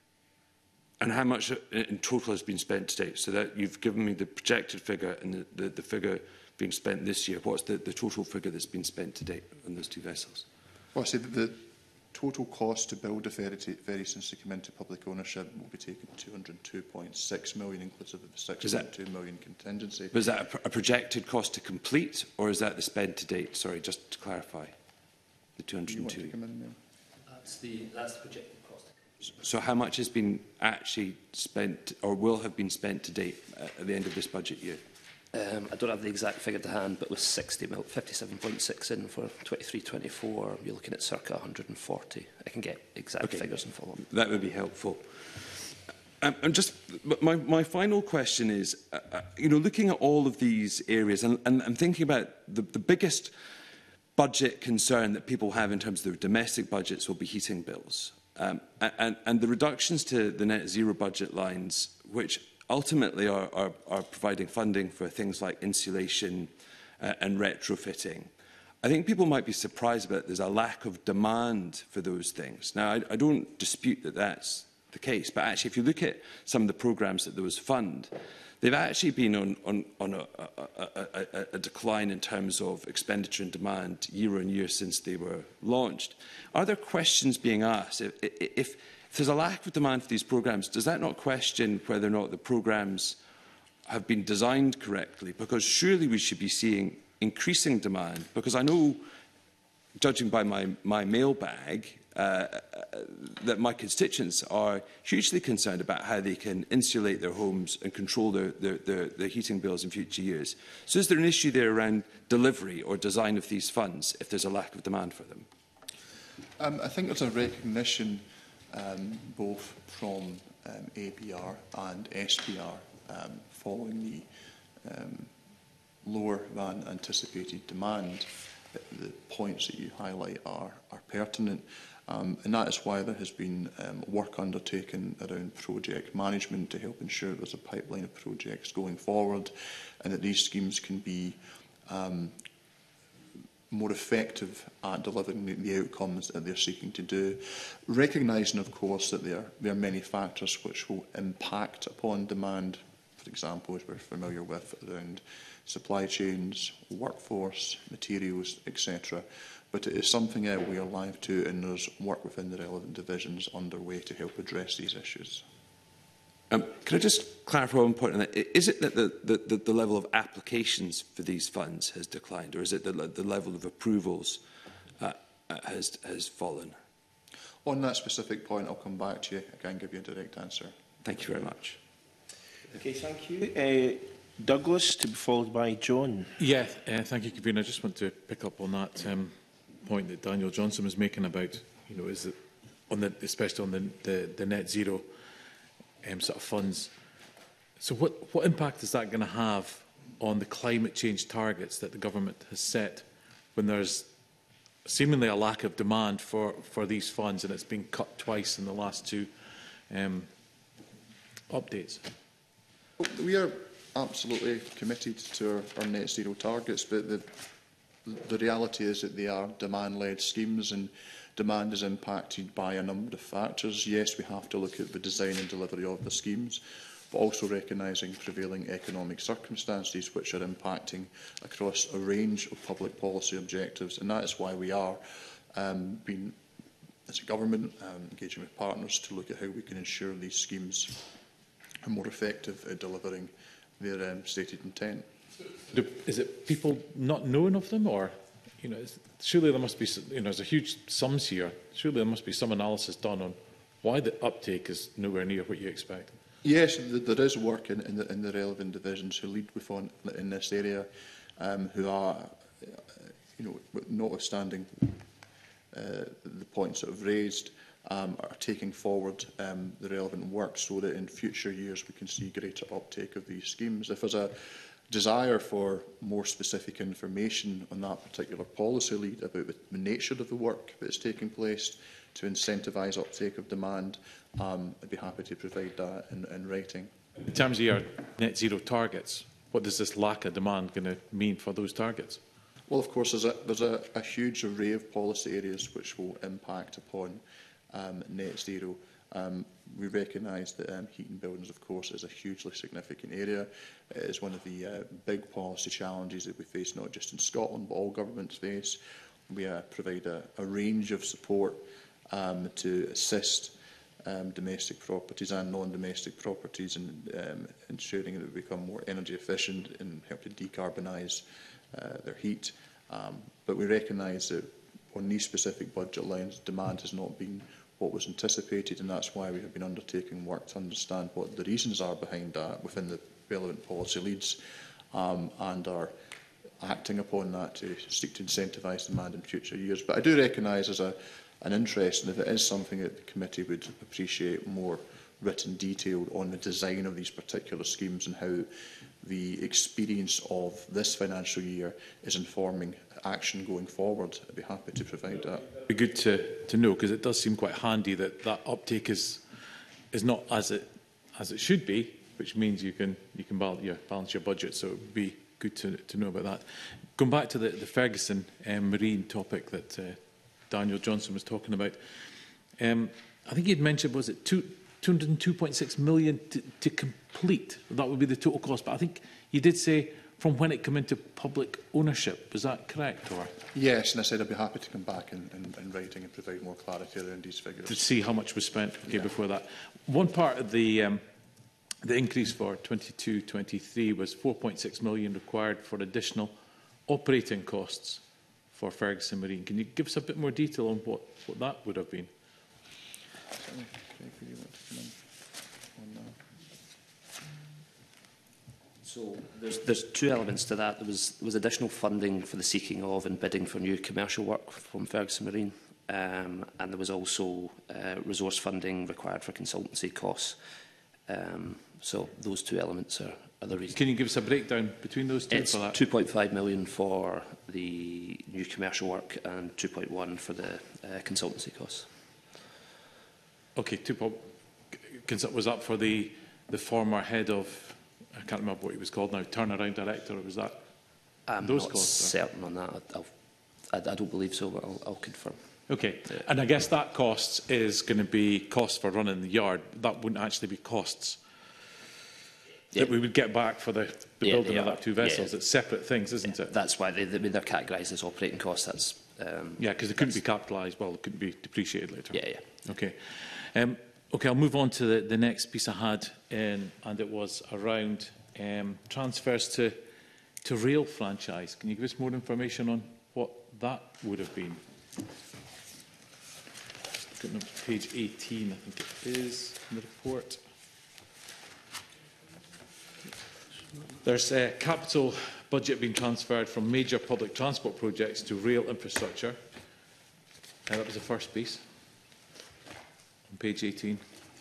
and how much in total has been spent to date? So that you've given me the projected figure and the, the, the figure being spent this year. What's the, the total figure that's been spent to date on those two vessels? Well, I say that the total cost to build the ferry, ferry since they came into public ownership will be taken to two hundred and two point six million, inclusive of the six point two million contingency. Was that a, a projected cost to complete, or is that the spend to date? Sorry, just to clarify, the two hundred and two. That's the, that's the projected cost. So how much has been actually spent, or will have been spent to date at the end of this budget year? Um, I don't have the exact figure to hand, but with sixty mil, fifty-seven point six in for twenty-three twenty-four, you're looking at circa one hundred and forty. I can get exact okay. figures and follow up. That would be helpful. Um, and just my, my final question is, uh, uh, you know, looking at all of these areas, and, and I'm thinking about the, the biggest budget concern that people have in terms of their domestic budgets will be heating bills. Um, and, and the reductions to the net zero budget lines, which ultimately are, are, are providing funding for things like insulation uh, and retrofitting. I think people might be surprised about there's a lack of demand for those things. Now, I, I don't dispute that that's the case, but actually if you look at some of the programmes that those fund, they've actually been on, on, on a, a, a, a decline in terms of expenditure and demand year on year since they were launched. Are there questions being asked? If, if, if there's a lack of demand for these programmes, does that not question whether or not the programmes have been designed correctly? Because surely we should be seeing increasing demand. Because I know, judging by my, my mailbag, uh, that my constituents are hugely concerned about how they can insulate their homes and control their, their, their, their heating bills in future years. So is there an issue there around delivery or design of these funds if there's a lack of demand for them? Um, I think there's a recognition um, both from um, A B R and S P R um, following the um, lower than anticipated demand. The points that you highlight are, are pertinent. Um, and that is why there has been um, work undertaken around project management to help ensure there's a pipeline of projects going forward and that these schemes can be um, more effective at delivering the, the outcomes that they're seeking to do. Recognising, of course, that there, there are many factors which will impact upon demand for for example, as we're familiar with, around supply chains, workforce, materials, et cetera. But it is something uh, we are alive to, and there's work within the relevant divisions underway to help address these issues. Um, can I just clarify one point on that? Is it that the, the, the level of applications for these funds has declined, or is it that the level of approvals uh, uh, has, has fallen? On that specific point, I'll come back to you. I can't give you a direct answer. Thank you very much. Okay, thank you. Uh, Douglas, to be followed by John. Yeah, uh, thank you, Convener. I just want to pick up on that um, point that Daniel Johnson was making about, you know, is it on the, especially on the, the, the net zero um, sort of funds. So what, what impact is that going to have on the climate change targets that the government has set when there's seemingly a lack of demand for, for these funds, and it's been cut twice in the last two um, updates? We are absolutely committed to our, our net zero targets, but the, the reality is that they are demand-led schemes, and demand is impacted by a number of factors. Yes, we have to look at the design and delivery of the schemes, but also recognising prevailing economic circumstances which are impacting across a range of public policy objectives. And that is why we are um, being, as a government, um, engaging with partners to look at how we can ensure these schemes are more effective at delivering their um, stated intent. Is it people not knowing of them, or, you know, is, surely there must be, you know, there's a huge sums here. Surely there must be some analysis done on why the uptake is nowhere near what you expect. Yes, there is work in, in, the, in the relevant divisions who lead with on, in this area, um, who are, you know, notwithstanding uh, the points that I've raised, um, are taking forward um, the relevant work so that in future years we can see greater uptake of these schemes. If there's a desire for more specific information on that particular policy lead about the nature of the work that is taking place to incentivise uptake of demand, um, I'd be happy to provide that in, in writing. In terms of your net zero targets, what does this lack of demand going to mean for those targets? Well, of course, there's a, there's a, a huge array of policy areas which will impact upon um, net zero. Um, we recognise that um, heating buildings, of course, is a hugely significant area. It is one of the uh, big policy challenges that we face, not just in Scotland, but all governments face. We uh, provide a, a range of support um, to assist um, domestic properties and non-domestic properties in um, ensuring that they become more energy efficient and help to decarbonise uh, their heat. Um, but we recognise that on these specific budget lines, demand has not been what was anticipated, and that's why we have been undertaking work to understand what the reasons are behind that within the relevant policy leads, um, and are acting upon that to seek to incentivise demand in future years. But I do recognise as a, an interest, and if it is something that the committee would appreciate more written detail on the design of these particular schemes and how the experience of this financial year is informing action going forward, I'd be happy to provide that. It'd be good to, to know, because it does seem quite handy that that uptake is is not as it as it should be, which means you can you can balance your, balance your budget. So it would be good to, to know about that. Going back to the, the Ferguson um, marine topic that uh, Daniel Johnson was talking about, um, I think you'd mentioned, was it two hundred and two point six million to, to complete? That would be the total cost. But I think you did say from when it came into public ownership. Was that correct? Or yes, and I said I'd be happy to come back in, in, in writing and provide more clarity around these figures. To see how much was spent okay, yeah. before that. One part of the um, the increase for twenty-two twenty-three was four point six million required for additional operating costs for Ferguson Marine. Can you give us a bit more detail on what, what that would have been? So there's, there's two elements to that. There was, there was additional funding for the seeking of and bidding for new commercial work from Ferguson Marine, um, and there was also uh, resource funding required for consultancy costs. Um, so those two elements are, are the reasons. Can you give us a breakdown between those two? It's for that? two point five million for the new commercial work and two point one for the uh, consultancy costs. Okay, two point. Was that for the the former head of? I can't remember what he was called now. Turnaround director, or was that? I'm those not costs, certain on that. I'll, I, I don't believe so, but I'll, I'll confirm. Okay, and I guess that cost is going to be costs for running the yard. That wouldn't actually be costs. Yeah. that we would get back for the, the Yeah, building they of are. that two vessels. Yeah. It's separate things, isn't it? That's why they, they, they're categorised as operating costs. That's um, Yeah, because they couldn't be capitalised. Well, it couldn't be depreciated later. Yeah, yeah. Okay. Um, okay, I'll move on to the, the next piece I had, um, and it was around um, transfers to, to rail franchise. Can you give us more information on what that would have been? Looking at page eighteen, I think it is, in the report. There's a capital budget being transferred from major public transport projects to rail infrastructure. Uh, that was the first piece on page eighteen.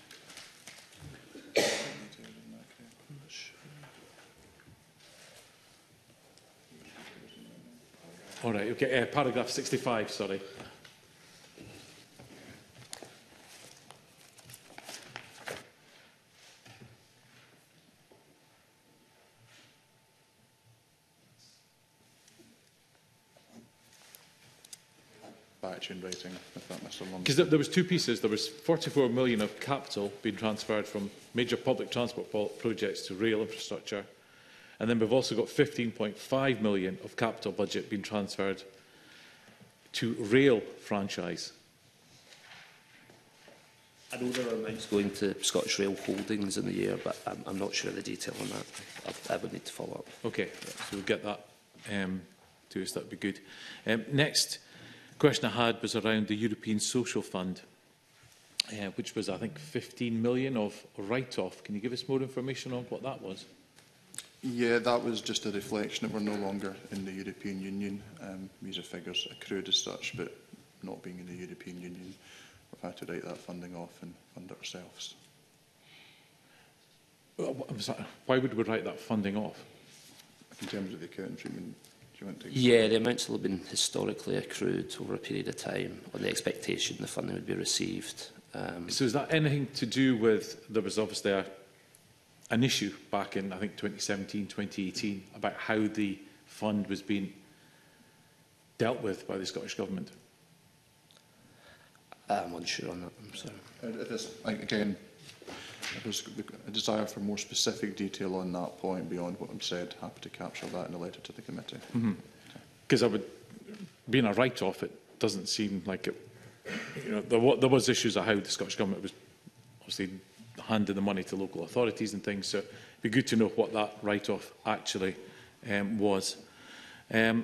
All right, okay, uh, paragraph sixty-five, sorry. Back to you in writing, if that, Mr Lumsden. Because there, there was two pieces. There was forty-four million of capital being transferred from major public transport projects to rail infrastructure. And then we've also got fifteen point five million of capital budget being transferred to rail franchise. I know there are amounts going to Scottish Rail Holdings in the year, but I'm, I'm not sure of the detail on that. I, I would need to follow up. Okay, so we'll get that um, to us. That would be good. Um, next question I had was around the European Social Fund, uh, which was, I think, fifteen million of write-off. Can you give us more information on what that was? Yeah, that was just a reflection that we're no longer in the European Union. Um, these are figures accrued as such, but not being in the European Union, we've had to write that funding off and fund it ourselves. Why would we write that funding off? In terms of the accounting treatment, do you want to... Yeah, the amounts will have been historically accrued over a period of time on the expectation the funding would be received. Um, So is that anything to do with, there was obviously a, an issue back in, I think, twenty seventeen, twenty eighteen, about how the fund was being dealt with by the Scottish Government? I'm unsure on that, I'm sorry. Uh, If there's, like, again, if there's a desire for more specific detail on that point beyond what I've said, happy to capture that in a letter to the committee. Because I would, being a write-off, it doesn't seem like it, you know, there, wa- there was issues of how the Scottish Government was obviously handing the money to local authorities and things, so it'd be good to know what that write-off actually um, was. Um,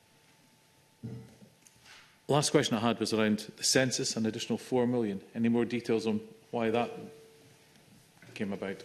last question I had was around the census, an additional four million. Any more details on why that came about?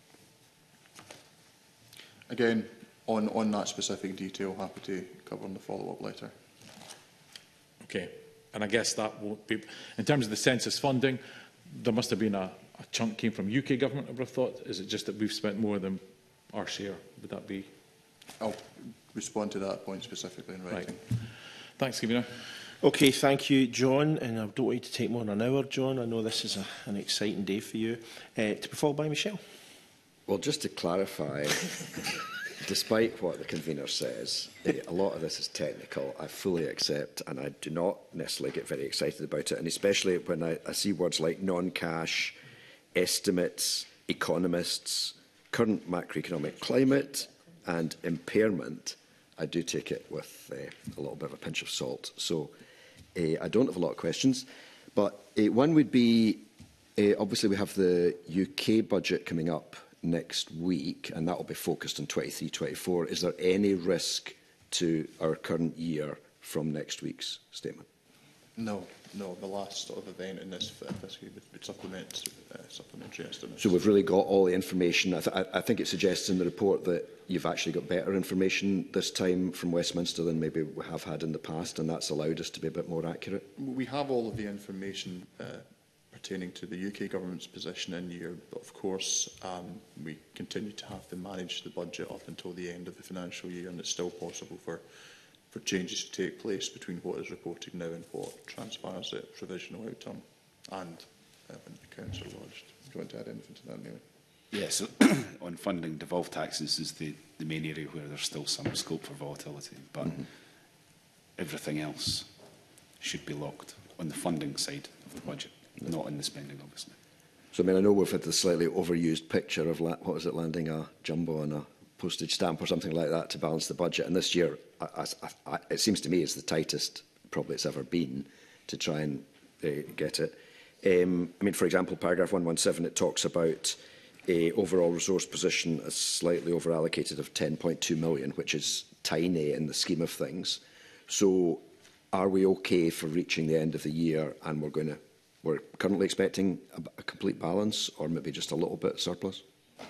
Again, on, on that specific detail, happy to cover in the follow-up letter. Okay, and I guess that won't be, in terms of the census funding, there must have been a, a chunk came from U K government, I would have thought. Is it just that we've spent more than our share? Would that be? I'll respond to that point specifically in writing. Right. Thanks, Convener. Okay, thank you, John. And I don't want you to take more than an hour, John. I know this is a, an exciting day for you. Uh, to be followed by Michelle. Well, just to clarify, despite what the convener says, eh, a lot of this is technical. I fully accept, and I do not necessarily get very excited about it, and especially when I, I see words like non-cash, estimates, economists, current macroeconomic climate, and impairment. I do take it with uh, a little bit of a pinch of salt. So uh, I don't have a lot of questions, but uh, one would be, uh, obviously we have the U K budget coming up next week, and that will be focused on twenty-three twenty-four. Is there any risk to our current year from next week's statement? No, no. The last sort of event in this fiscal year would supplement uh, supplementary estimates. So we've really got all the information. I, th I think it suggests in the report that you've actually got better information this time from Westminster than maybe we have had in the past, and that's allowed us to be a bit more accurate. We have all of the information uh, pertaining to the U K government's position in year, but of course um, we continue to have to manage the budget up until the end of the financial year, and it's still possible for, for changes to take place between what is reported now and what transpires at provisional outcome and uh, when the accounts are lodged. Do you want to add anything to that, Neil? Yeah, so on funding, devolved taxes is the, the main area where there's still some scope for volatility, but mm-hmm. everything else should be locked on the funding side of the budget, not in the spending, obviously. So, I mean, I know we've had the slightly overused picture of, la what was it, landing a jumbo on a postage stamp or something like that to balance the budget. And this year, I, I, I, it seems to me, is the tightest probably it's ever been to try and uh, get it. Um, I mean, for example, paragraph one one seven, it talks about a overall resource position as slightly over-allocated of ten point two million, which is tiny in the scheme of things. So are we okay for reaching the end of the year and we're going to, we're currently expecting a, a complete balance or maybe just a little bit surplus?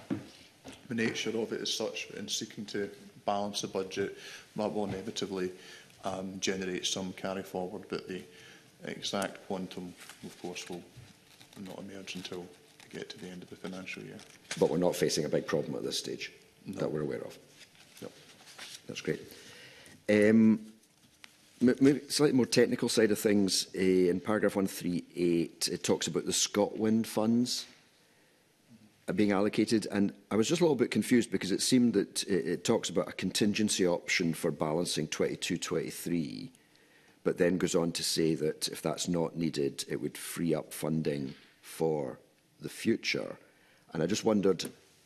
The nature of it is such, in seeking to balance the budget, that will inevitably um, generate some carry forward, but the exact quantum, of course, will not emerge until we get to the end of the financial year. But we're not facing a big problem at this stage No. that we're aware of. No. That's great. Um, maybe slightly more technical side of things, uh, in paragraph one thirty-eight, it talks about the ScotWind funds are being allocated, and I was just a little bit confused because it seemed that it, it talks about a contingency option for balancing twenty-two twenty-three, but then goes on to say that if that's not needed, it would free up funding for the future. And I just wondered,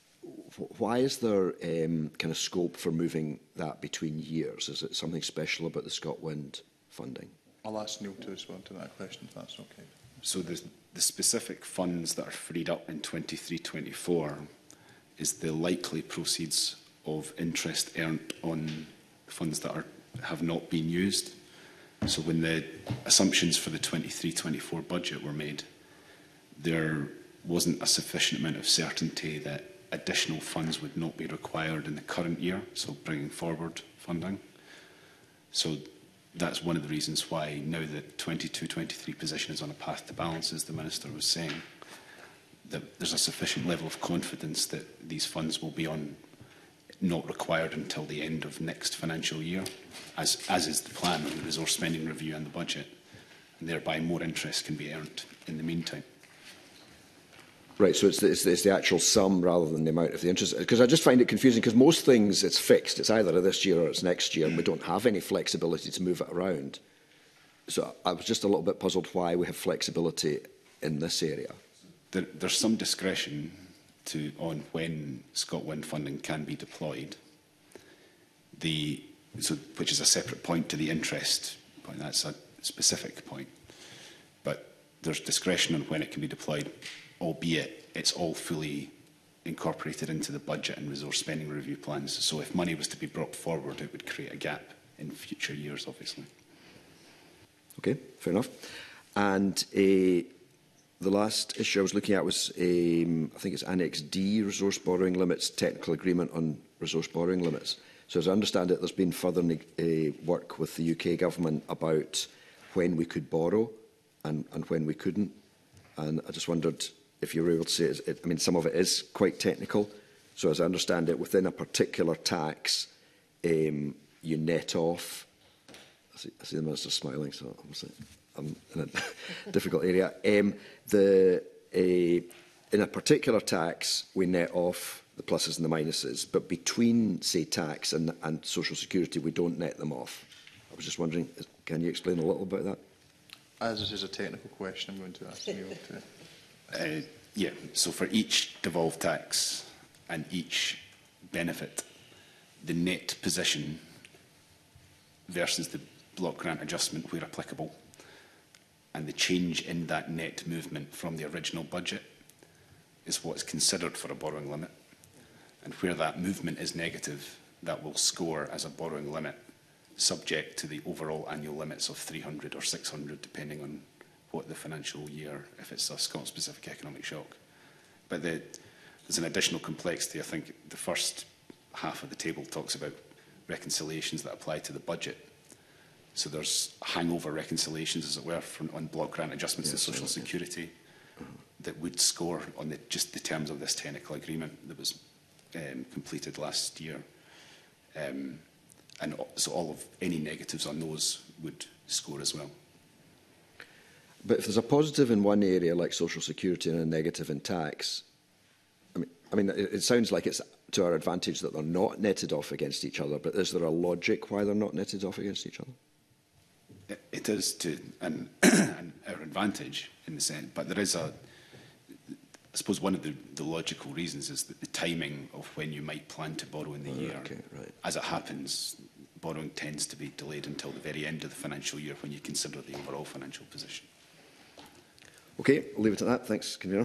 why is there um, kind of scope for moving that between years? Is it something special about the ScotWind funding? I'll ask Neil to respond to that question, if that's okay. So the, the specific funds that are freed up in twenty-three twenty-four is the likely proceeds of interest earned on funds that are, have not been used. So when the assumptions for the twenty-three twenty-four budget were made, there wasn't a sufficient amount of certainty that additional funds would not be required in the current year, so bringing forward funding. So that's one of the reasons why now the twenty-two twenty-three position is on a path to balance, as the Minister was saying, that there's a sufficient level of confidence that these funds will be on not required until the end of next financial year, as, as is the plan on the resource spending review and the budget, and thereby more interest can be earned in the meantime. Right, so it's the, it's, the, it's the actual sum rather than the amount of the interest. Because I just find it confusing, because most things it's fixed. It's either this year or it's next year, and we don't have any flexibility to move it around. So I was just a little bit puzzled why we have flexibility in this area. There, there's some discretion to, on when ScotWind funding can be deployed, the, so, which is a separate point to the interest point. That's a specific point. But there's discretion on when it can be deployed, albeit it's all fully incorporated into the budget and resource spending review plans. So if money was to be brought forward, it would create a gap in future years, obviously. Okay, fair enough. And uh, the last issue I was looking at was, um, I think it's Annex D, Resource Borrowing Limits, Technical Agreement on Resource Borrowing Limits. So as I understand it, there's been further uh, work with the U K Government about when we could borrow and, and when we couldn't. And I just wondered if you were able to say, it, I mean, some of it is quite technical. So as I understand it, within a particular tax, um, you net off. I see, I see the Minister smiling, so I'm, I'm in a difficult area. Um, the, uh, in a particular tax, we net off the pluses and the minuses, but between, say, tax and, and social security, we don't net them off. I was just wondering, can you explain a little about that? As this is a technical question, I'm going to ask Neil to... Uh, yeah, so for each devolved tax and each benefit, the net position versus the block grant adjustment where applicable, and the change in that net movement from the original budget is what is considered for a borrowing limit. And where that movement is negative, that will score as a borrowing limit, subject to the overall annual limits of three hundred or six hundred, depending on what the financial year, if it's a Scot-specific economic shock. But the, there's an additional complexity. I think the first half of the table talks about reconciliations that apply to the budget. So there's hangover reconciliations, as it were, from, on block grant adjustments yes, to social yes. security that would score on the, just the terms of this technical agreement that was um, completed last year. Um, and so all of any negatives on those would score as well. But if there's a positive in one area, like social security, and a negative in tax, I mean, I mean, it, it sounds like it's to our advantage that they're not netted off against each other, but is there a logic why they're not netted off against each other? It, it is to an, an, our advantage in the sense, but there is a, I suppose one of the, the logical reasons is that the timing of when you might plan to borrow in the Oh, year, okay, right. as it happens, borrowing tends to be delayed until the very end of the financial year when you consider the overall financial position. Okay, I'll leave it at that. Thanks, Convener.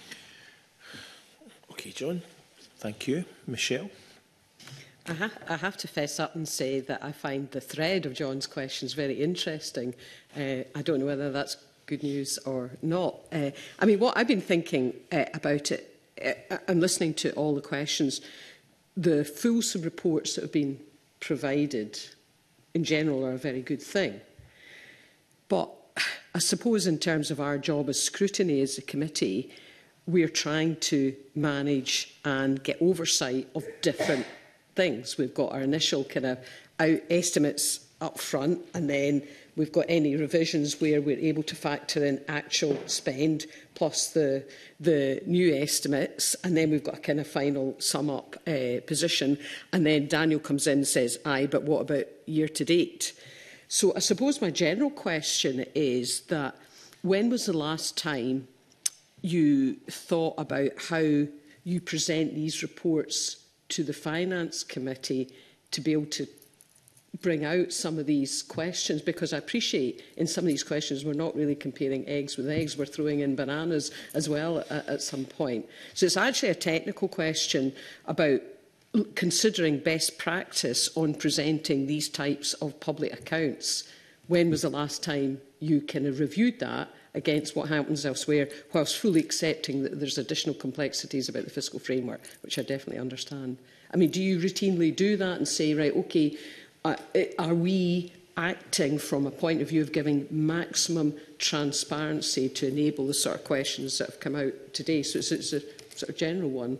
Okay, John. Thank you. Michelle. I, ha I have to fess up and say that I find the thread of John's questions very interesting. Uh, I don't know whether that's good news or not. Uh, I mean, what I've been thinking uh, about it, uh, I'm listening to all the questions. The fulsome reports that have been provided in general are a very good thing. But I suppose in terms of our job as scrutiny as a committee, we're trying to manage and get oversight of different things. We've got our initial kind of out estimates up front, and then we've got any revisions where we're able to factor in actual spend plus the, the new estimates, and then we've got a kind of final sum up uh, position, and then Daniel comes in and says, aye, but what about year to date? So I suppose my general question is that when was the last time you thought about how you present these reports to the Finance Committee to be able to bring out some of these questions? Because I appreciate in some of these questions we're not really comparing eggs with eggs, we're throwing in bananas as well at, at some point. So it's actually a technical question about considering best practice on presenting these types of public accounts. When was the last time you kind of reviewed that against what happens elsewhere, whilst fully accepting that there's additional complexities about the fiscal framework, which I definitely understand? I mean, do you routinely do that and say, right, OK, uh, are we acting from a point of view of giving maximum transparency to enable the sort of questions that have come out today? So it's, it's a sort of general one.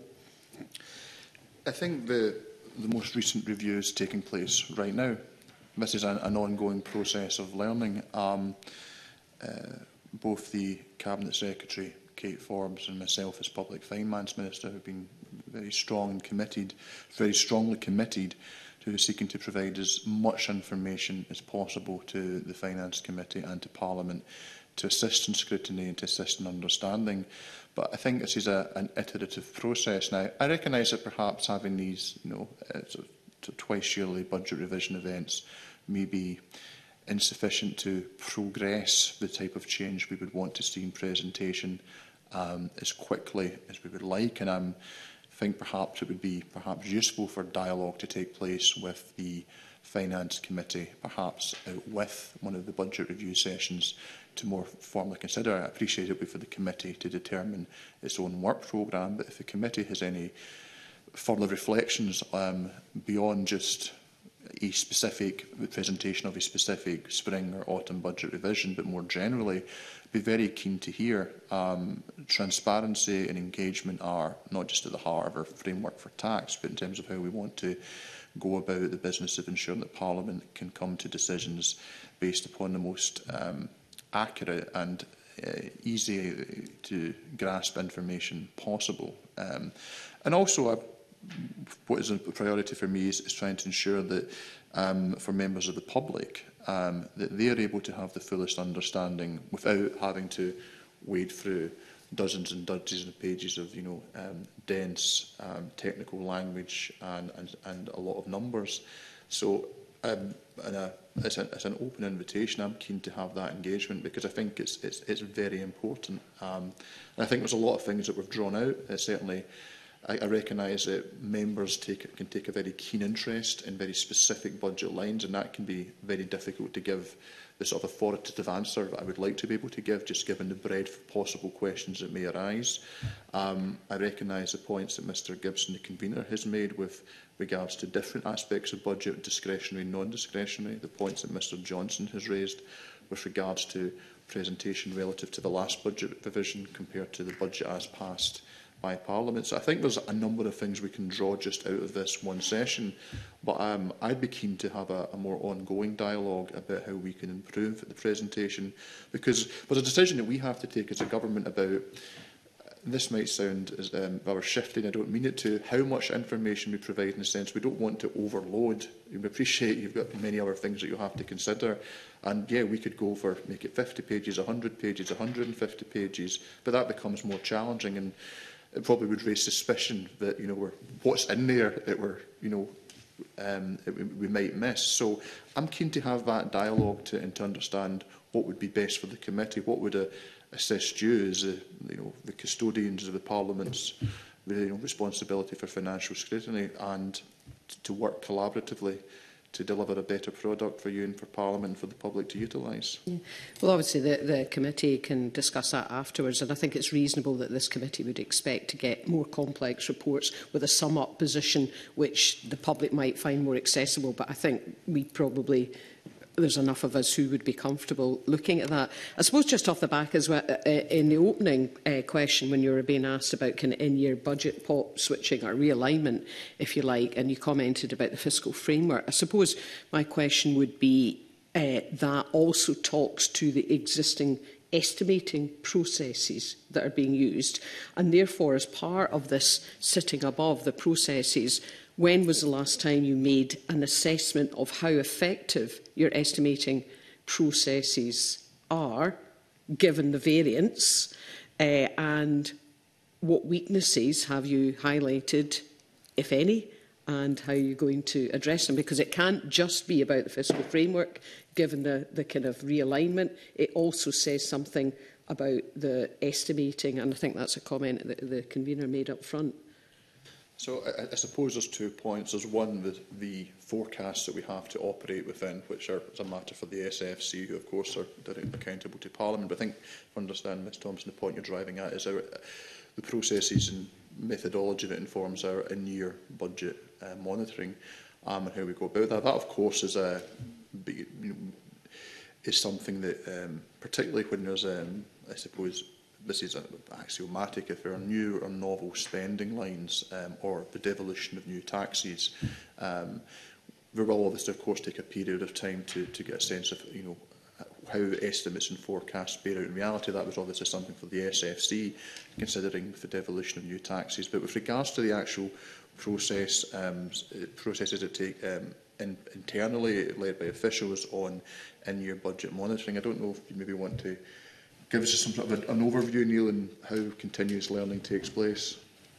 I think the, the most recent review is taking place right now. This is an, an ongoing process of learning. Um, uh, both the Cabinet Secretary, Kate Forbes, and myself as Public Finance Minister have been very strong and committed, very strongly committed to seeking to provide as much information as possible to the Finance Committee and to Parliament to assist in scrutiny and to assist in understanding. But I think this is a, an iterative process now. I recognise that perhaps having these, you know, uh, sort of twice yearly budget revision events may be insufficient to progress the type of change we would want to see in presentation um, as quickly as we would like. And I think perhaps it would be perhaps useful for dialogue to take place with the Finance Committee, perhaps out with one of the budget review sessions, to more formally consider. I appreciate it would be for the committee to determine its own work programme, but if the committee has any further reflections um, beyond just a specific presentation of a specific spring or autumn budget revision, but more generally, I'd be very keen to hear. Um, transparency and engagement are not just at the heart of our framework for tax, but in terms of how we want to go about the business of ensuring that Parliament can come to decisions based upon the most um, accurate and uh, easy to grasp information possible. Um, and also, uh, what is a priority for me is, is trying to ensure that um, for members of the public, um, that they are able to have the fullest understanding without having to wade through dozens and dozens of pages of, you know, um, dense um, technical language and, and, and a lot of numbers. So um, and a, it's, a, it's an open invitation. I'm keen to have that engagement because I think it's, it's, it's very important. Um, and I think there's a lot of things that we've drawn out. Uh, certainly, I, I recognise that members take, can take a very keen interest in very specific budget lines, and that can be very difficult to give the sort of authoritative answer that I would like to be able to give, just given the breadth of possible questions that may arise. Um, I recognise the points that Mr Gibson, the convener, has made with regards to different aspects of budget, discretionary and non-discretionary, the points that Mr Johnson has raised with regards to presentation relative to the last budget revision compared to the budget as passed by Parliament. So I think there's a number of things we can draw just out of this one session, but um, I'd be keen to have a, a more ongoing dialogue about how we can improve the presentation, because there's a decision that we have to take as a government about this might sound as um, rather shifting, I don't mean it to, how much information we provide in the sense we don't want to overload. We appreciate you've got many other things that you have to consider. And yeah, we could go for, make it fifty pages, one hundred pages, one hundred and fifty pages, but that becomes more challenging, and it probably would raise suspicion that, you know, we're, what's in there that we're, you know, um, it, we, we might miss. So I'm keen to have that dialogue to, and to understand what would be best for the committee, what would a, assist you as the, you know, the custodians of the Parliament's you know, responsibility for financial scrutiny, and to work collaboratively to deliver a better product for you and for Parliament and for the public to utilise. Yeah. Well, obviously the, the committee can discuss that afterwards, and I think it's reasonable that this committee would expect to get more complex reports with a sum-up position which the public might find more accessible, but I think we probably there's enough of us who would be comfortable looking at that. I suppose just off the back as well, uh, in the opening uh, question when you were being asked about kind of in-year budget pot switching or realignment, if you like, and you commented about the fiscal framework, I suppose my question would be uh, that also talks to the existing estimating processes that are being used, and therefore as part of this sitting above the processes, when was the last time you made an assessment of how effective your estimating processes are, given the variance, uh, and what weaknesses have you highlighted, if any, and how you're going to address them? Because it can't just be about the fiscal framework, given the, the kind of realignment. It also says something about the estimating, and I think that's a comment that the convener made up front. So I, I suppose there's two points. There's one, the, the forecasts that we have to operate within, which are is a matter for the S F C, who of course are directly accountable to Parliament. But I think, if I understand, Miz Thompson, the point you're driving at is our, the processes and methodology that informs our in-year budget uh, monitoring um, and how we go about that. That, of course, is a you know, is something that, um, particularly when there's, um, I suppose, this is axiomatic, if there are new or novel spending lines um, or the devolution of new taxes, um, we will obviously, of course, take a period of time to, to get a sense of, you know, how estimates and forecasts bear out in reality. That was obviously something for the S F C, considering the devolution of new taxes. But with regards to the actual process, um, processes that take um, in, internally, led by officials on in-year budget monitoring, I don't know if you maybe want to give us some sort of an overview, Neil, on how continuous learning takes place.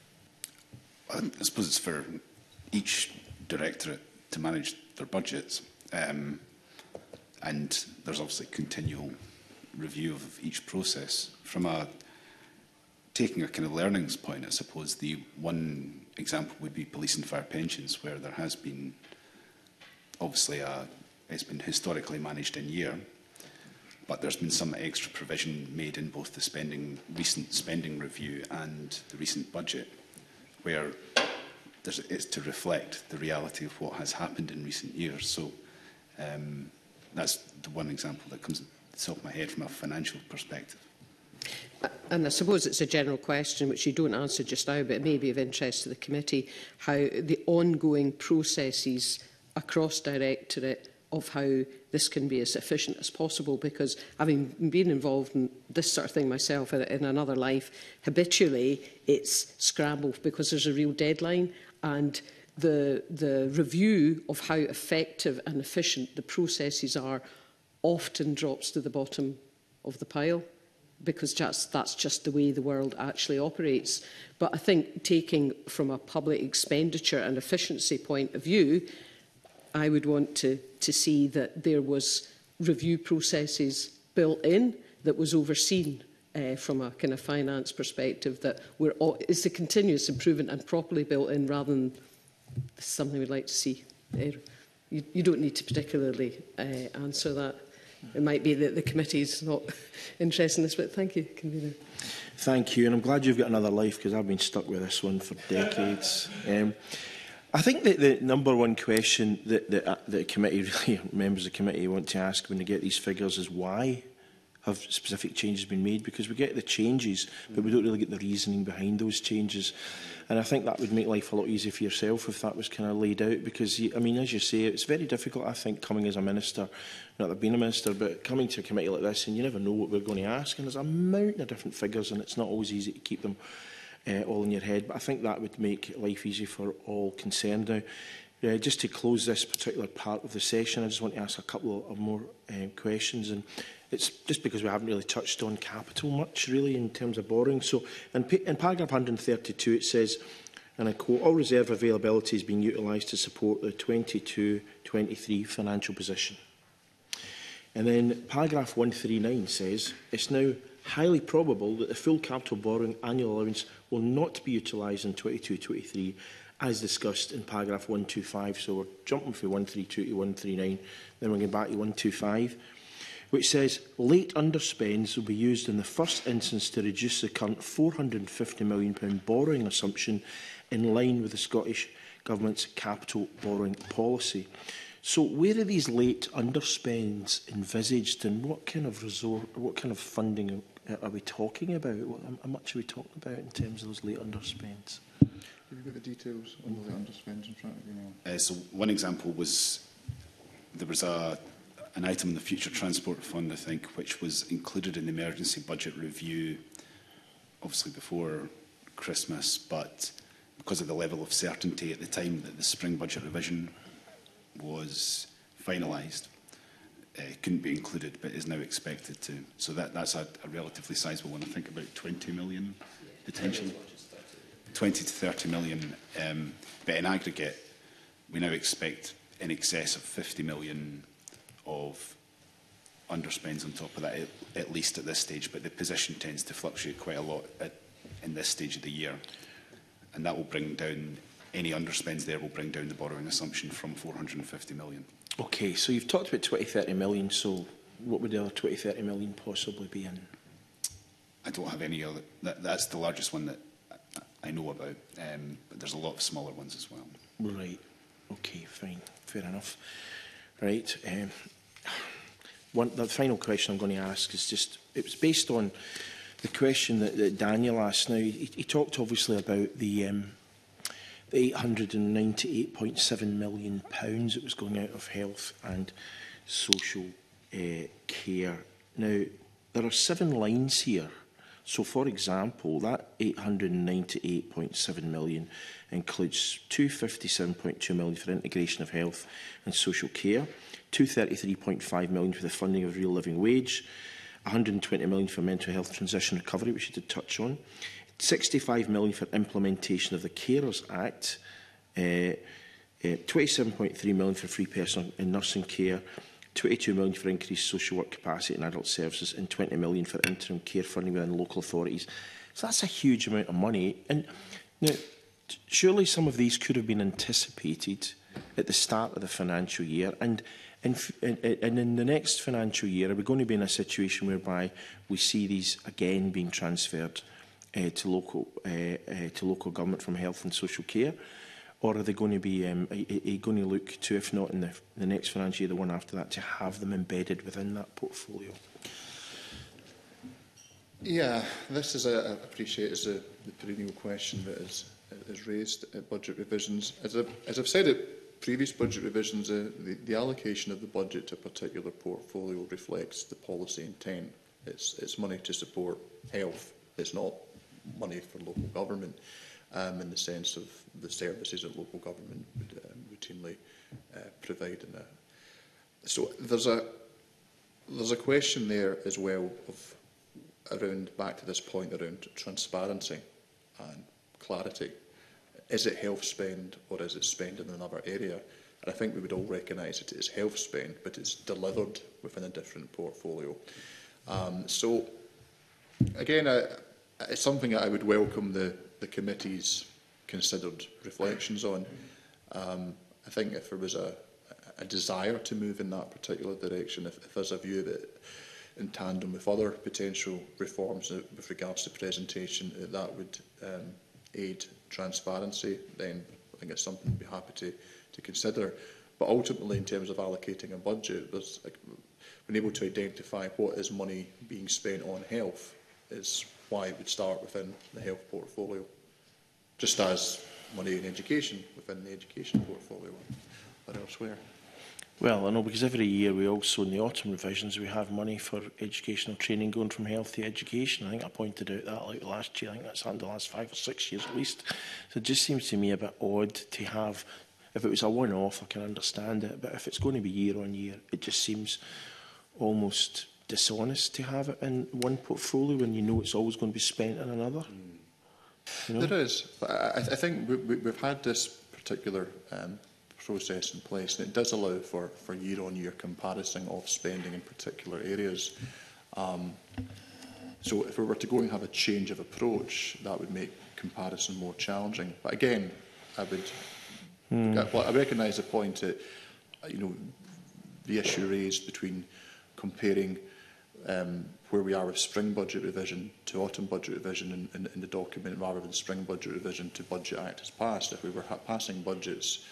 I suppose it's for each directorate to manage their budgets, um, and there's obviously continual review of each process. From a taking a kind of learnings point, I suppose the one example would be police and fire pensions, where there has been obviously a, it's been historically managed in year, but there's been some extra provision made in both the spending, recent spending review and the recent budget, where there's, it's to reflect the reality of what has happened in recent years. So um, that's the one example that comes to the top of my head from a financial perspective. And I suppose it's a general question which you don't answer just now, but it may be of interest to the committee, how the ongoing processes across directorate of how this can be as efficient as possible, because having been involved in this sort of thing myself in, in another life, habitually it's scrambled because there's a real deadline, and the, the review of how effective and efficient the processes are often drops to the bottom of the pile, because just, that's just the way the world actually operates. But I think taking from a public expenditure and efficiency point of view, I would want to, to see that there was review processes built in that was overseen uh, from a kind of finance perspective, that we're all, it's a continuous improvement and properly built in, rather than something we'd like to see. Uh, you, you don't need to particularly uh, answer that. It might be that the committee is not interested in this, but thank you, Convener. Thank you, and I'm glad you've got another life, because I've been stuck with this one for decades. Um, I think that the number one question that the, uh, the committee, really, members of the committee want to ask when they get these figures is why? have specific changes been made, because we get the changes, but we don't really get the reasoning behind those changes. And I think that would make life a lot easier for yourself if that was kind of laid out, because, I mean, as you say, it's very difficult, I think, coming as a minister, not that I've been a minister, but coming to a committee like this, and you never know what we're going to ask, and there's a mountain of different figures, and it's not always easy to keep them uh, all in your head. But I think that would make life easy for all concerned. Now, Uh, just to close this particular part of the session, I just want to ask a couple of more um, questions, and it's just because we haven't really touched on capital much, really, in terms of borrowing. So, in, in paragraph one hundred thirty-two, it says, and I quote, "All reserve availability is being utilised to support the twenty-two twenty-three financial position." And then paragraph one thirty-nine says, "It's now highly probable that the full capital borrowing annual allowance will not be utilised in twenty-two twenty-three, as discussed in paragraph one twenty-five. So we're jumping from one thirty-two to one thirty-nine, then we're going back to one twenty-five, which says late underspends will be used in the first instance to reduce the current four hundred and fifty million pounds borrowing assumption in line with the Scottish Government's capital borrowing policy. So where are these late underspends envisaged, and what kind of resort, what kind of funding are we talking about? What, how much are we talking about in terms of those late underspends? Have you got the details on the underspends in front of you now? Uh, so one example was there was a, an item in the Future Transport Fund, I think, which was included in the emergency budget review, obviously before Christmas, but because of the level of certainty at the time that the spring budget revision was finalised, uh, couldn't be included, but is now expected to. So that, that's a, a relatively sizable one. I think about twenty million potentially. twenty to thirty million, um, but in aggregate, we now expect in excess of fifty million of underspends on top of that, at, at least at this stage. But the position tends to fluctuate quite a lot at, in this stage of the year, and that will bring down any underspends. There will bring down the borrowing assumption from four hundred and fifty million. Okay, so you've talked about twenty, thirty million. So what would the other twenty, thirty million possibly be in? I don't have any other. That, that's the largest one that I know about, um, but there's a lot of smaller ones as well. Right. Okay, fine. Fair enough. Right. Um, one, the final question I'm going to ask is just, it was based on the question that, that Daniel asked. Now, he, he talked obviously about the, um, the eight hundred and ninety-eight point seven million pounds that was going out of health and social uh, care. Now, there are seven lines here. So, for example, that eight hundred and ninety-eight point seven million includes two hundred and fifty-seven point two million for integration of health and social care, two hundred and thirty-three point five million for the funding of real living wage, one hundred and twenty million for mental health transition recovery, which you did touch on, sixty-five million for implementation of the Carers Act, uh, uh, twenty-seven point three million for free personal and nursing care, twenty-two million for increased social work capacity in adult services, and twenty million for interim care funding within local authorities. So that's a huge amount of money. And now, surely some of these could have been anticipated at the start of the financial year. And, and, and in the next financial year, are we going to be in a situation whereby we see these again being transferred uh, to local uh, uh, to local government from health and social care? Or are they going to be um, are, are you going to look to, if not in the, the next financial year, the one after that, to have them embedded within that portfolio? Yeah, this is a, I appreciate is a, the perennial question that is, is raised at budget revisions. As I've, as I've said at previous budget revisions, uh, the, the allocation of the budget to a particular portfolio reflects the policy intent. It's, it's money to support health. It's not money for local government. Um, in the sense of the services that local government would um, routinely uh, provide. In a, so there's a there's a question there as well of around back to this point around transparency and clarity. Is it health spend or is it spend in another area? And I think we would all recognise that it is health spend, but it's delivered within a different portfolio. Um, so again, I, it's something that I would welcome the the committee's considered reflections on. Um, I think if there was a, a desire to move in that particular direction, if, if there's a view that in tandem with other potential reforms uh, with regards to presentation, uh, that would um, aid transparency, then I think it's something we'd be happy to, to consider. But ultimately, in terms of allocating a budget, there's like, being able to identify what is money being spent on health is why it would start within the health portfolio, just as money in education within the education portfolio or elsewhere. Well, I know, because every year we also, in the autumn revisions, we have money for educational training going from health to education. I think I pointed out that like last year. I think that's happened the last five or six years at least. So it just seems to me a bit odd to have, if it was a one-off, I can understand it, but if it's going to be year on year, it just seems almost dishonest to have it in one portfolio when you know it's always going to be spent in another. Mm. You know? There is. But I, I think we, we, we've had this particular um, process in place, and it does allow for, for year-on-year comparison of spending in particular areas. Um, so if we were to go and have a change of approach, that would make comparison more challenging. But again, I would hmm. I, I recognise the point that, you know, the issue raised between comparing um, where we are with spring budget revision to autumn budget revision in, in, in the document, rather than spring budget revision to Budget Act as passed. If we were ha passing budgets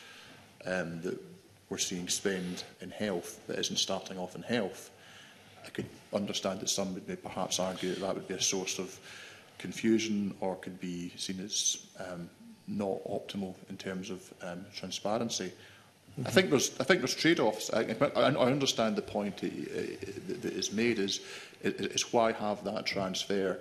um, that we're seeing spend in health that isn't starting off in health, I could understand that some would may perhaps argue that that would be a source of confusion or could be seen as um, not optimal in terms of um, transparency. Mm-hmm. I think there's, I think there's trade-offs. I, I, I understand the point that, uh, that, that is made is, is why have that transfer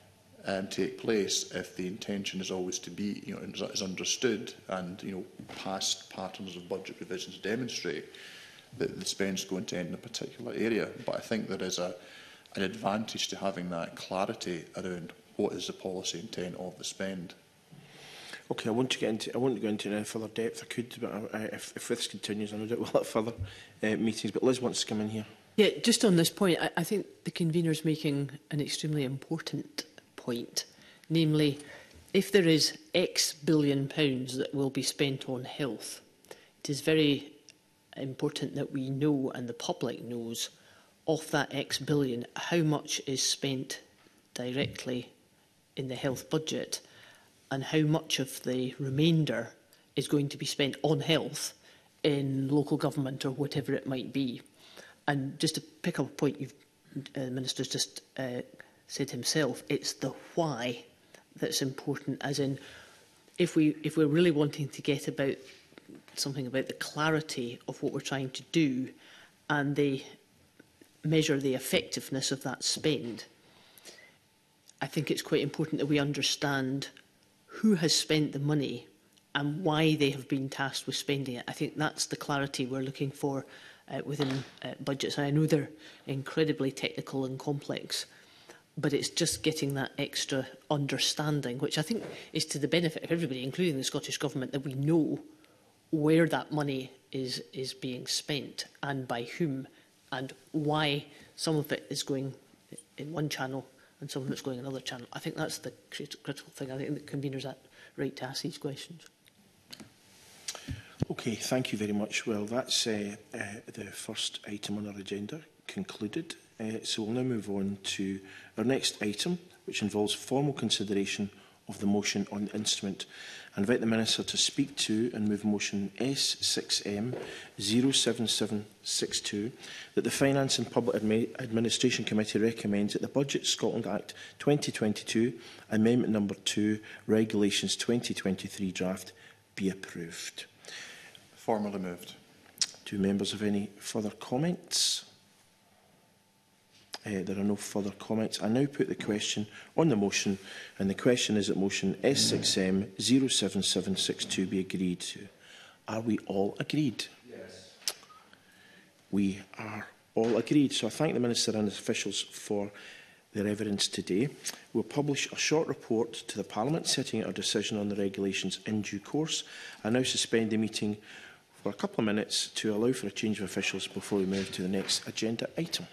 um, take place if the intention is always to be, you know, is, is understood, and you know, past patterns of budget revisions demonstrate that the spend is going to end in a particular area. But I think there is a, an advantage to having that clarity around what is the policy intent of the spend. Okay, I want to get into. I want to go into any further depth. I could, but I, I, if, if this continues, I know that we'll have further uh, meetings. But Liz wants to come in here. Yeah, just on this point, I, I think the convener's making an extremely important point, namely, if there is X billion pounds that will be spent on health, it is very important that we know and the public knows of that X billion how much is spent directly in the health budget, and how much of the remainder is going to be spent on health in local government or whatever it might be. And just to pick up a point you've, uh, the Minister's just uh, said himself, it's the why that's important, as in, if, we, if we're really wanting to get about something about the clarity of what we're trying to do and the measure the effectiveness of that spend, I think it's quite important that we understand who has spent the money and why they have been tasked with spending it. I think that's the clarity we're looking for uh, within uh, budgets. And I know they're incredibly technical and complex, but it's just getting that extra understanding, which I think is to the benefit of everybody, including the Scottish Government, that we know where that money is, is being spent and by whom, and why some of it is going in one channel and some of it's going another channel. I think that's the crit critical thing. I think the convener's at right to ask these questions. Okay, thank you very much. Well, that's uh, uh, the first item on our agenda concluded. Uh, so we'll now move on to our next item, which involves formal consideration of the motion on the instrument. I invite the Minister to speak to and move motion S six M zero seven seven six two that the Finance and Public Admi Administration Committee recommends that the Budget Scotland Act twenty twenty-two, Amendment Number two, Regulations twenty twenty-three draft be approved. Formally moved. Do members have any further comments? Uh, there are no further comments. I now put the question on the motion, and the question is that motion S six M zero seven seven six two be agreed to. Are we all agreed? Yes. We are all agreed. So I thank the Minister and his officials for their evidence today. We'll publish a short report to the Parliament setting out our decision on the regulations in due course. I now suspend the meeting for a couple of minutes to allow for a change of officials before we move to the next agenda item.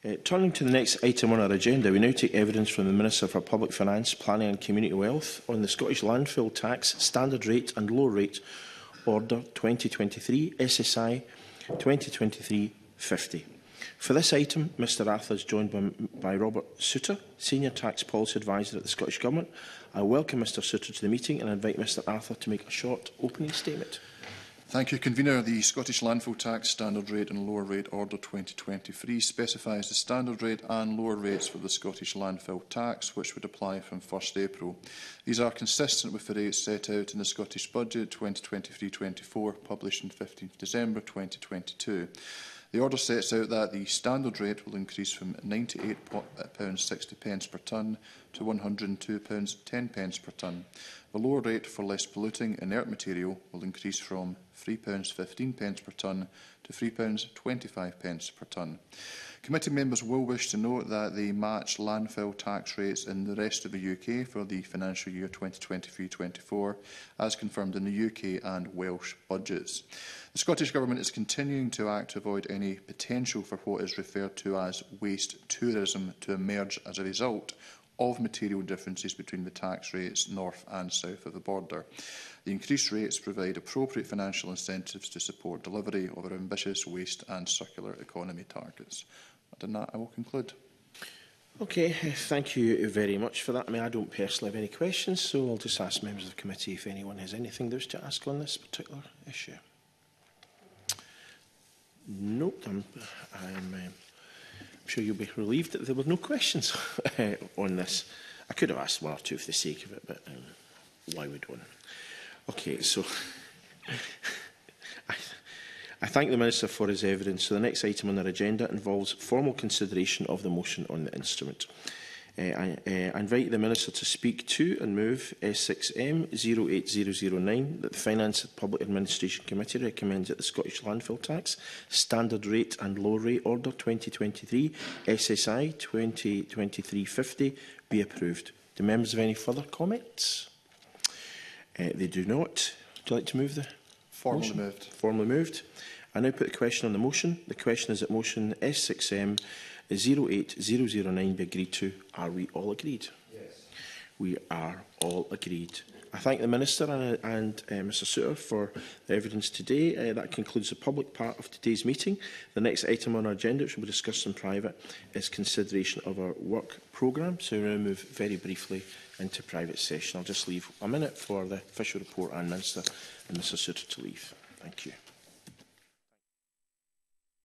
Uh, turning to the next item on our agenda, we now take evidence from the Minister for Public Finance, Planning and Community Wealth on the Scottish Landfill Tax Standard Rate and Low Rate Order twenty twenty-three, S S I twenty twenty-three fifty. For this item, Mr Arthur is joined by, by Robert Souter, Senior Tax Policy Advisor at the Scottish Government. I welcome Mr Souter to the meeting and invite Mr Arthur to make a short opening statement. Thank you, Convener. The Scottish Landfill Tax Standard Rate and Lower Rate Order twenty twenty-three specifies the standard rate and lower rates for the Scottish Landfill Tax, which would apply from first April. These are consistent with the rates set out in the Scottish Budget twenty twenty-three twenty-four, published on fifteenth December twenty twenty-two. The order sets out that the standard rate will increase from ninety-eight pounds sixty per tonne to one hundred and two pounds ten per tonne. The lower rate for less polluting inert material will increase from three pounds fifteen per tonne to three pounds twenty-five per tonne. Committee members will wish to note that they match landfill tax rates in the rest of the U K for the financial year twenty twenty-three twenty-four, as confirmed in the U K and Welsh budgets. The Scottish Government is continuing to act to avoid any potential for what is referred to as waste tourism to emerge as a result of material differences between the tax rates north and south of the border. The increased rates provide appropriate financial incentives to support delivery of our ambitious waste and circular economy targets. And on that, I will conclude. Okay, thank you very much for that. I mean, I don't personally have any questions, so I'll just ask members of the committee if anyone has anything they wish to ask on this particular issue. Nope, I'm, I'm, um, I'm sure you'll be relieved that there were no questions on this. I could have asked one or two for the sake of it, but um, why would one? Okay, so I, I thank the Minister for his evidence. So the next item on our agenda involves formal consideration of the motion on the instrument. Uh, I, uh, I invite the Minister to speak to and move S six M zero eight zero zero nine that the Finance and Public Administration Committee recommends that the Scottish Landfill Tax Standard Rate and Low Rate Order twenty twenty-three S S I twenty twenty-three fifty be approved. Do members have any further comments? Uh, they do not. Would you like to move the Formally motion? moved. Formally moved. I now put the question on the motion. The question is that motion S six M zero eight zero zero nine be agreed to. Are we all agreed? Yes. We are all agreed. I thank the Minister and, and uh, Mr Souter for the evidence today. Uh, that concludes the public part of today's meeting. The next item on our agenda, which will be discussed in private, is consideration of our work programme. So we'll now move very briefly into private session. I'll just leave a minute for the official report and Minister and Mr Souter to leave. Thank you.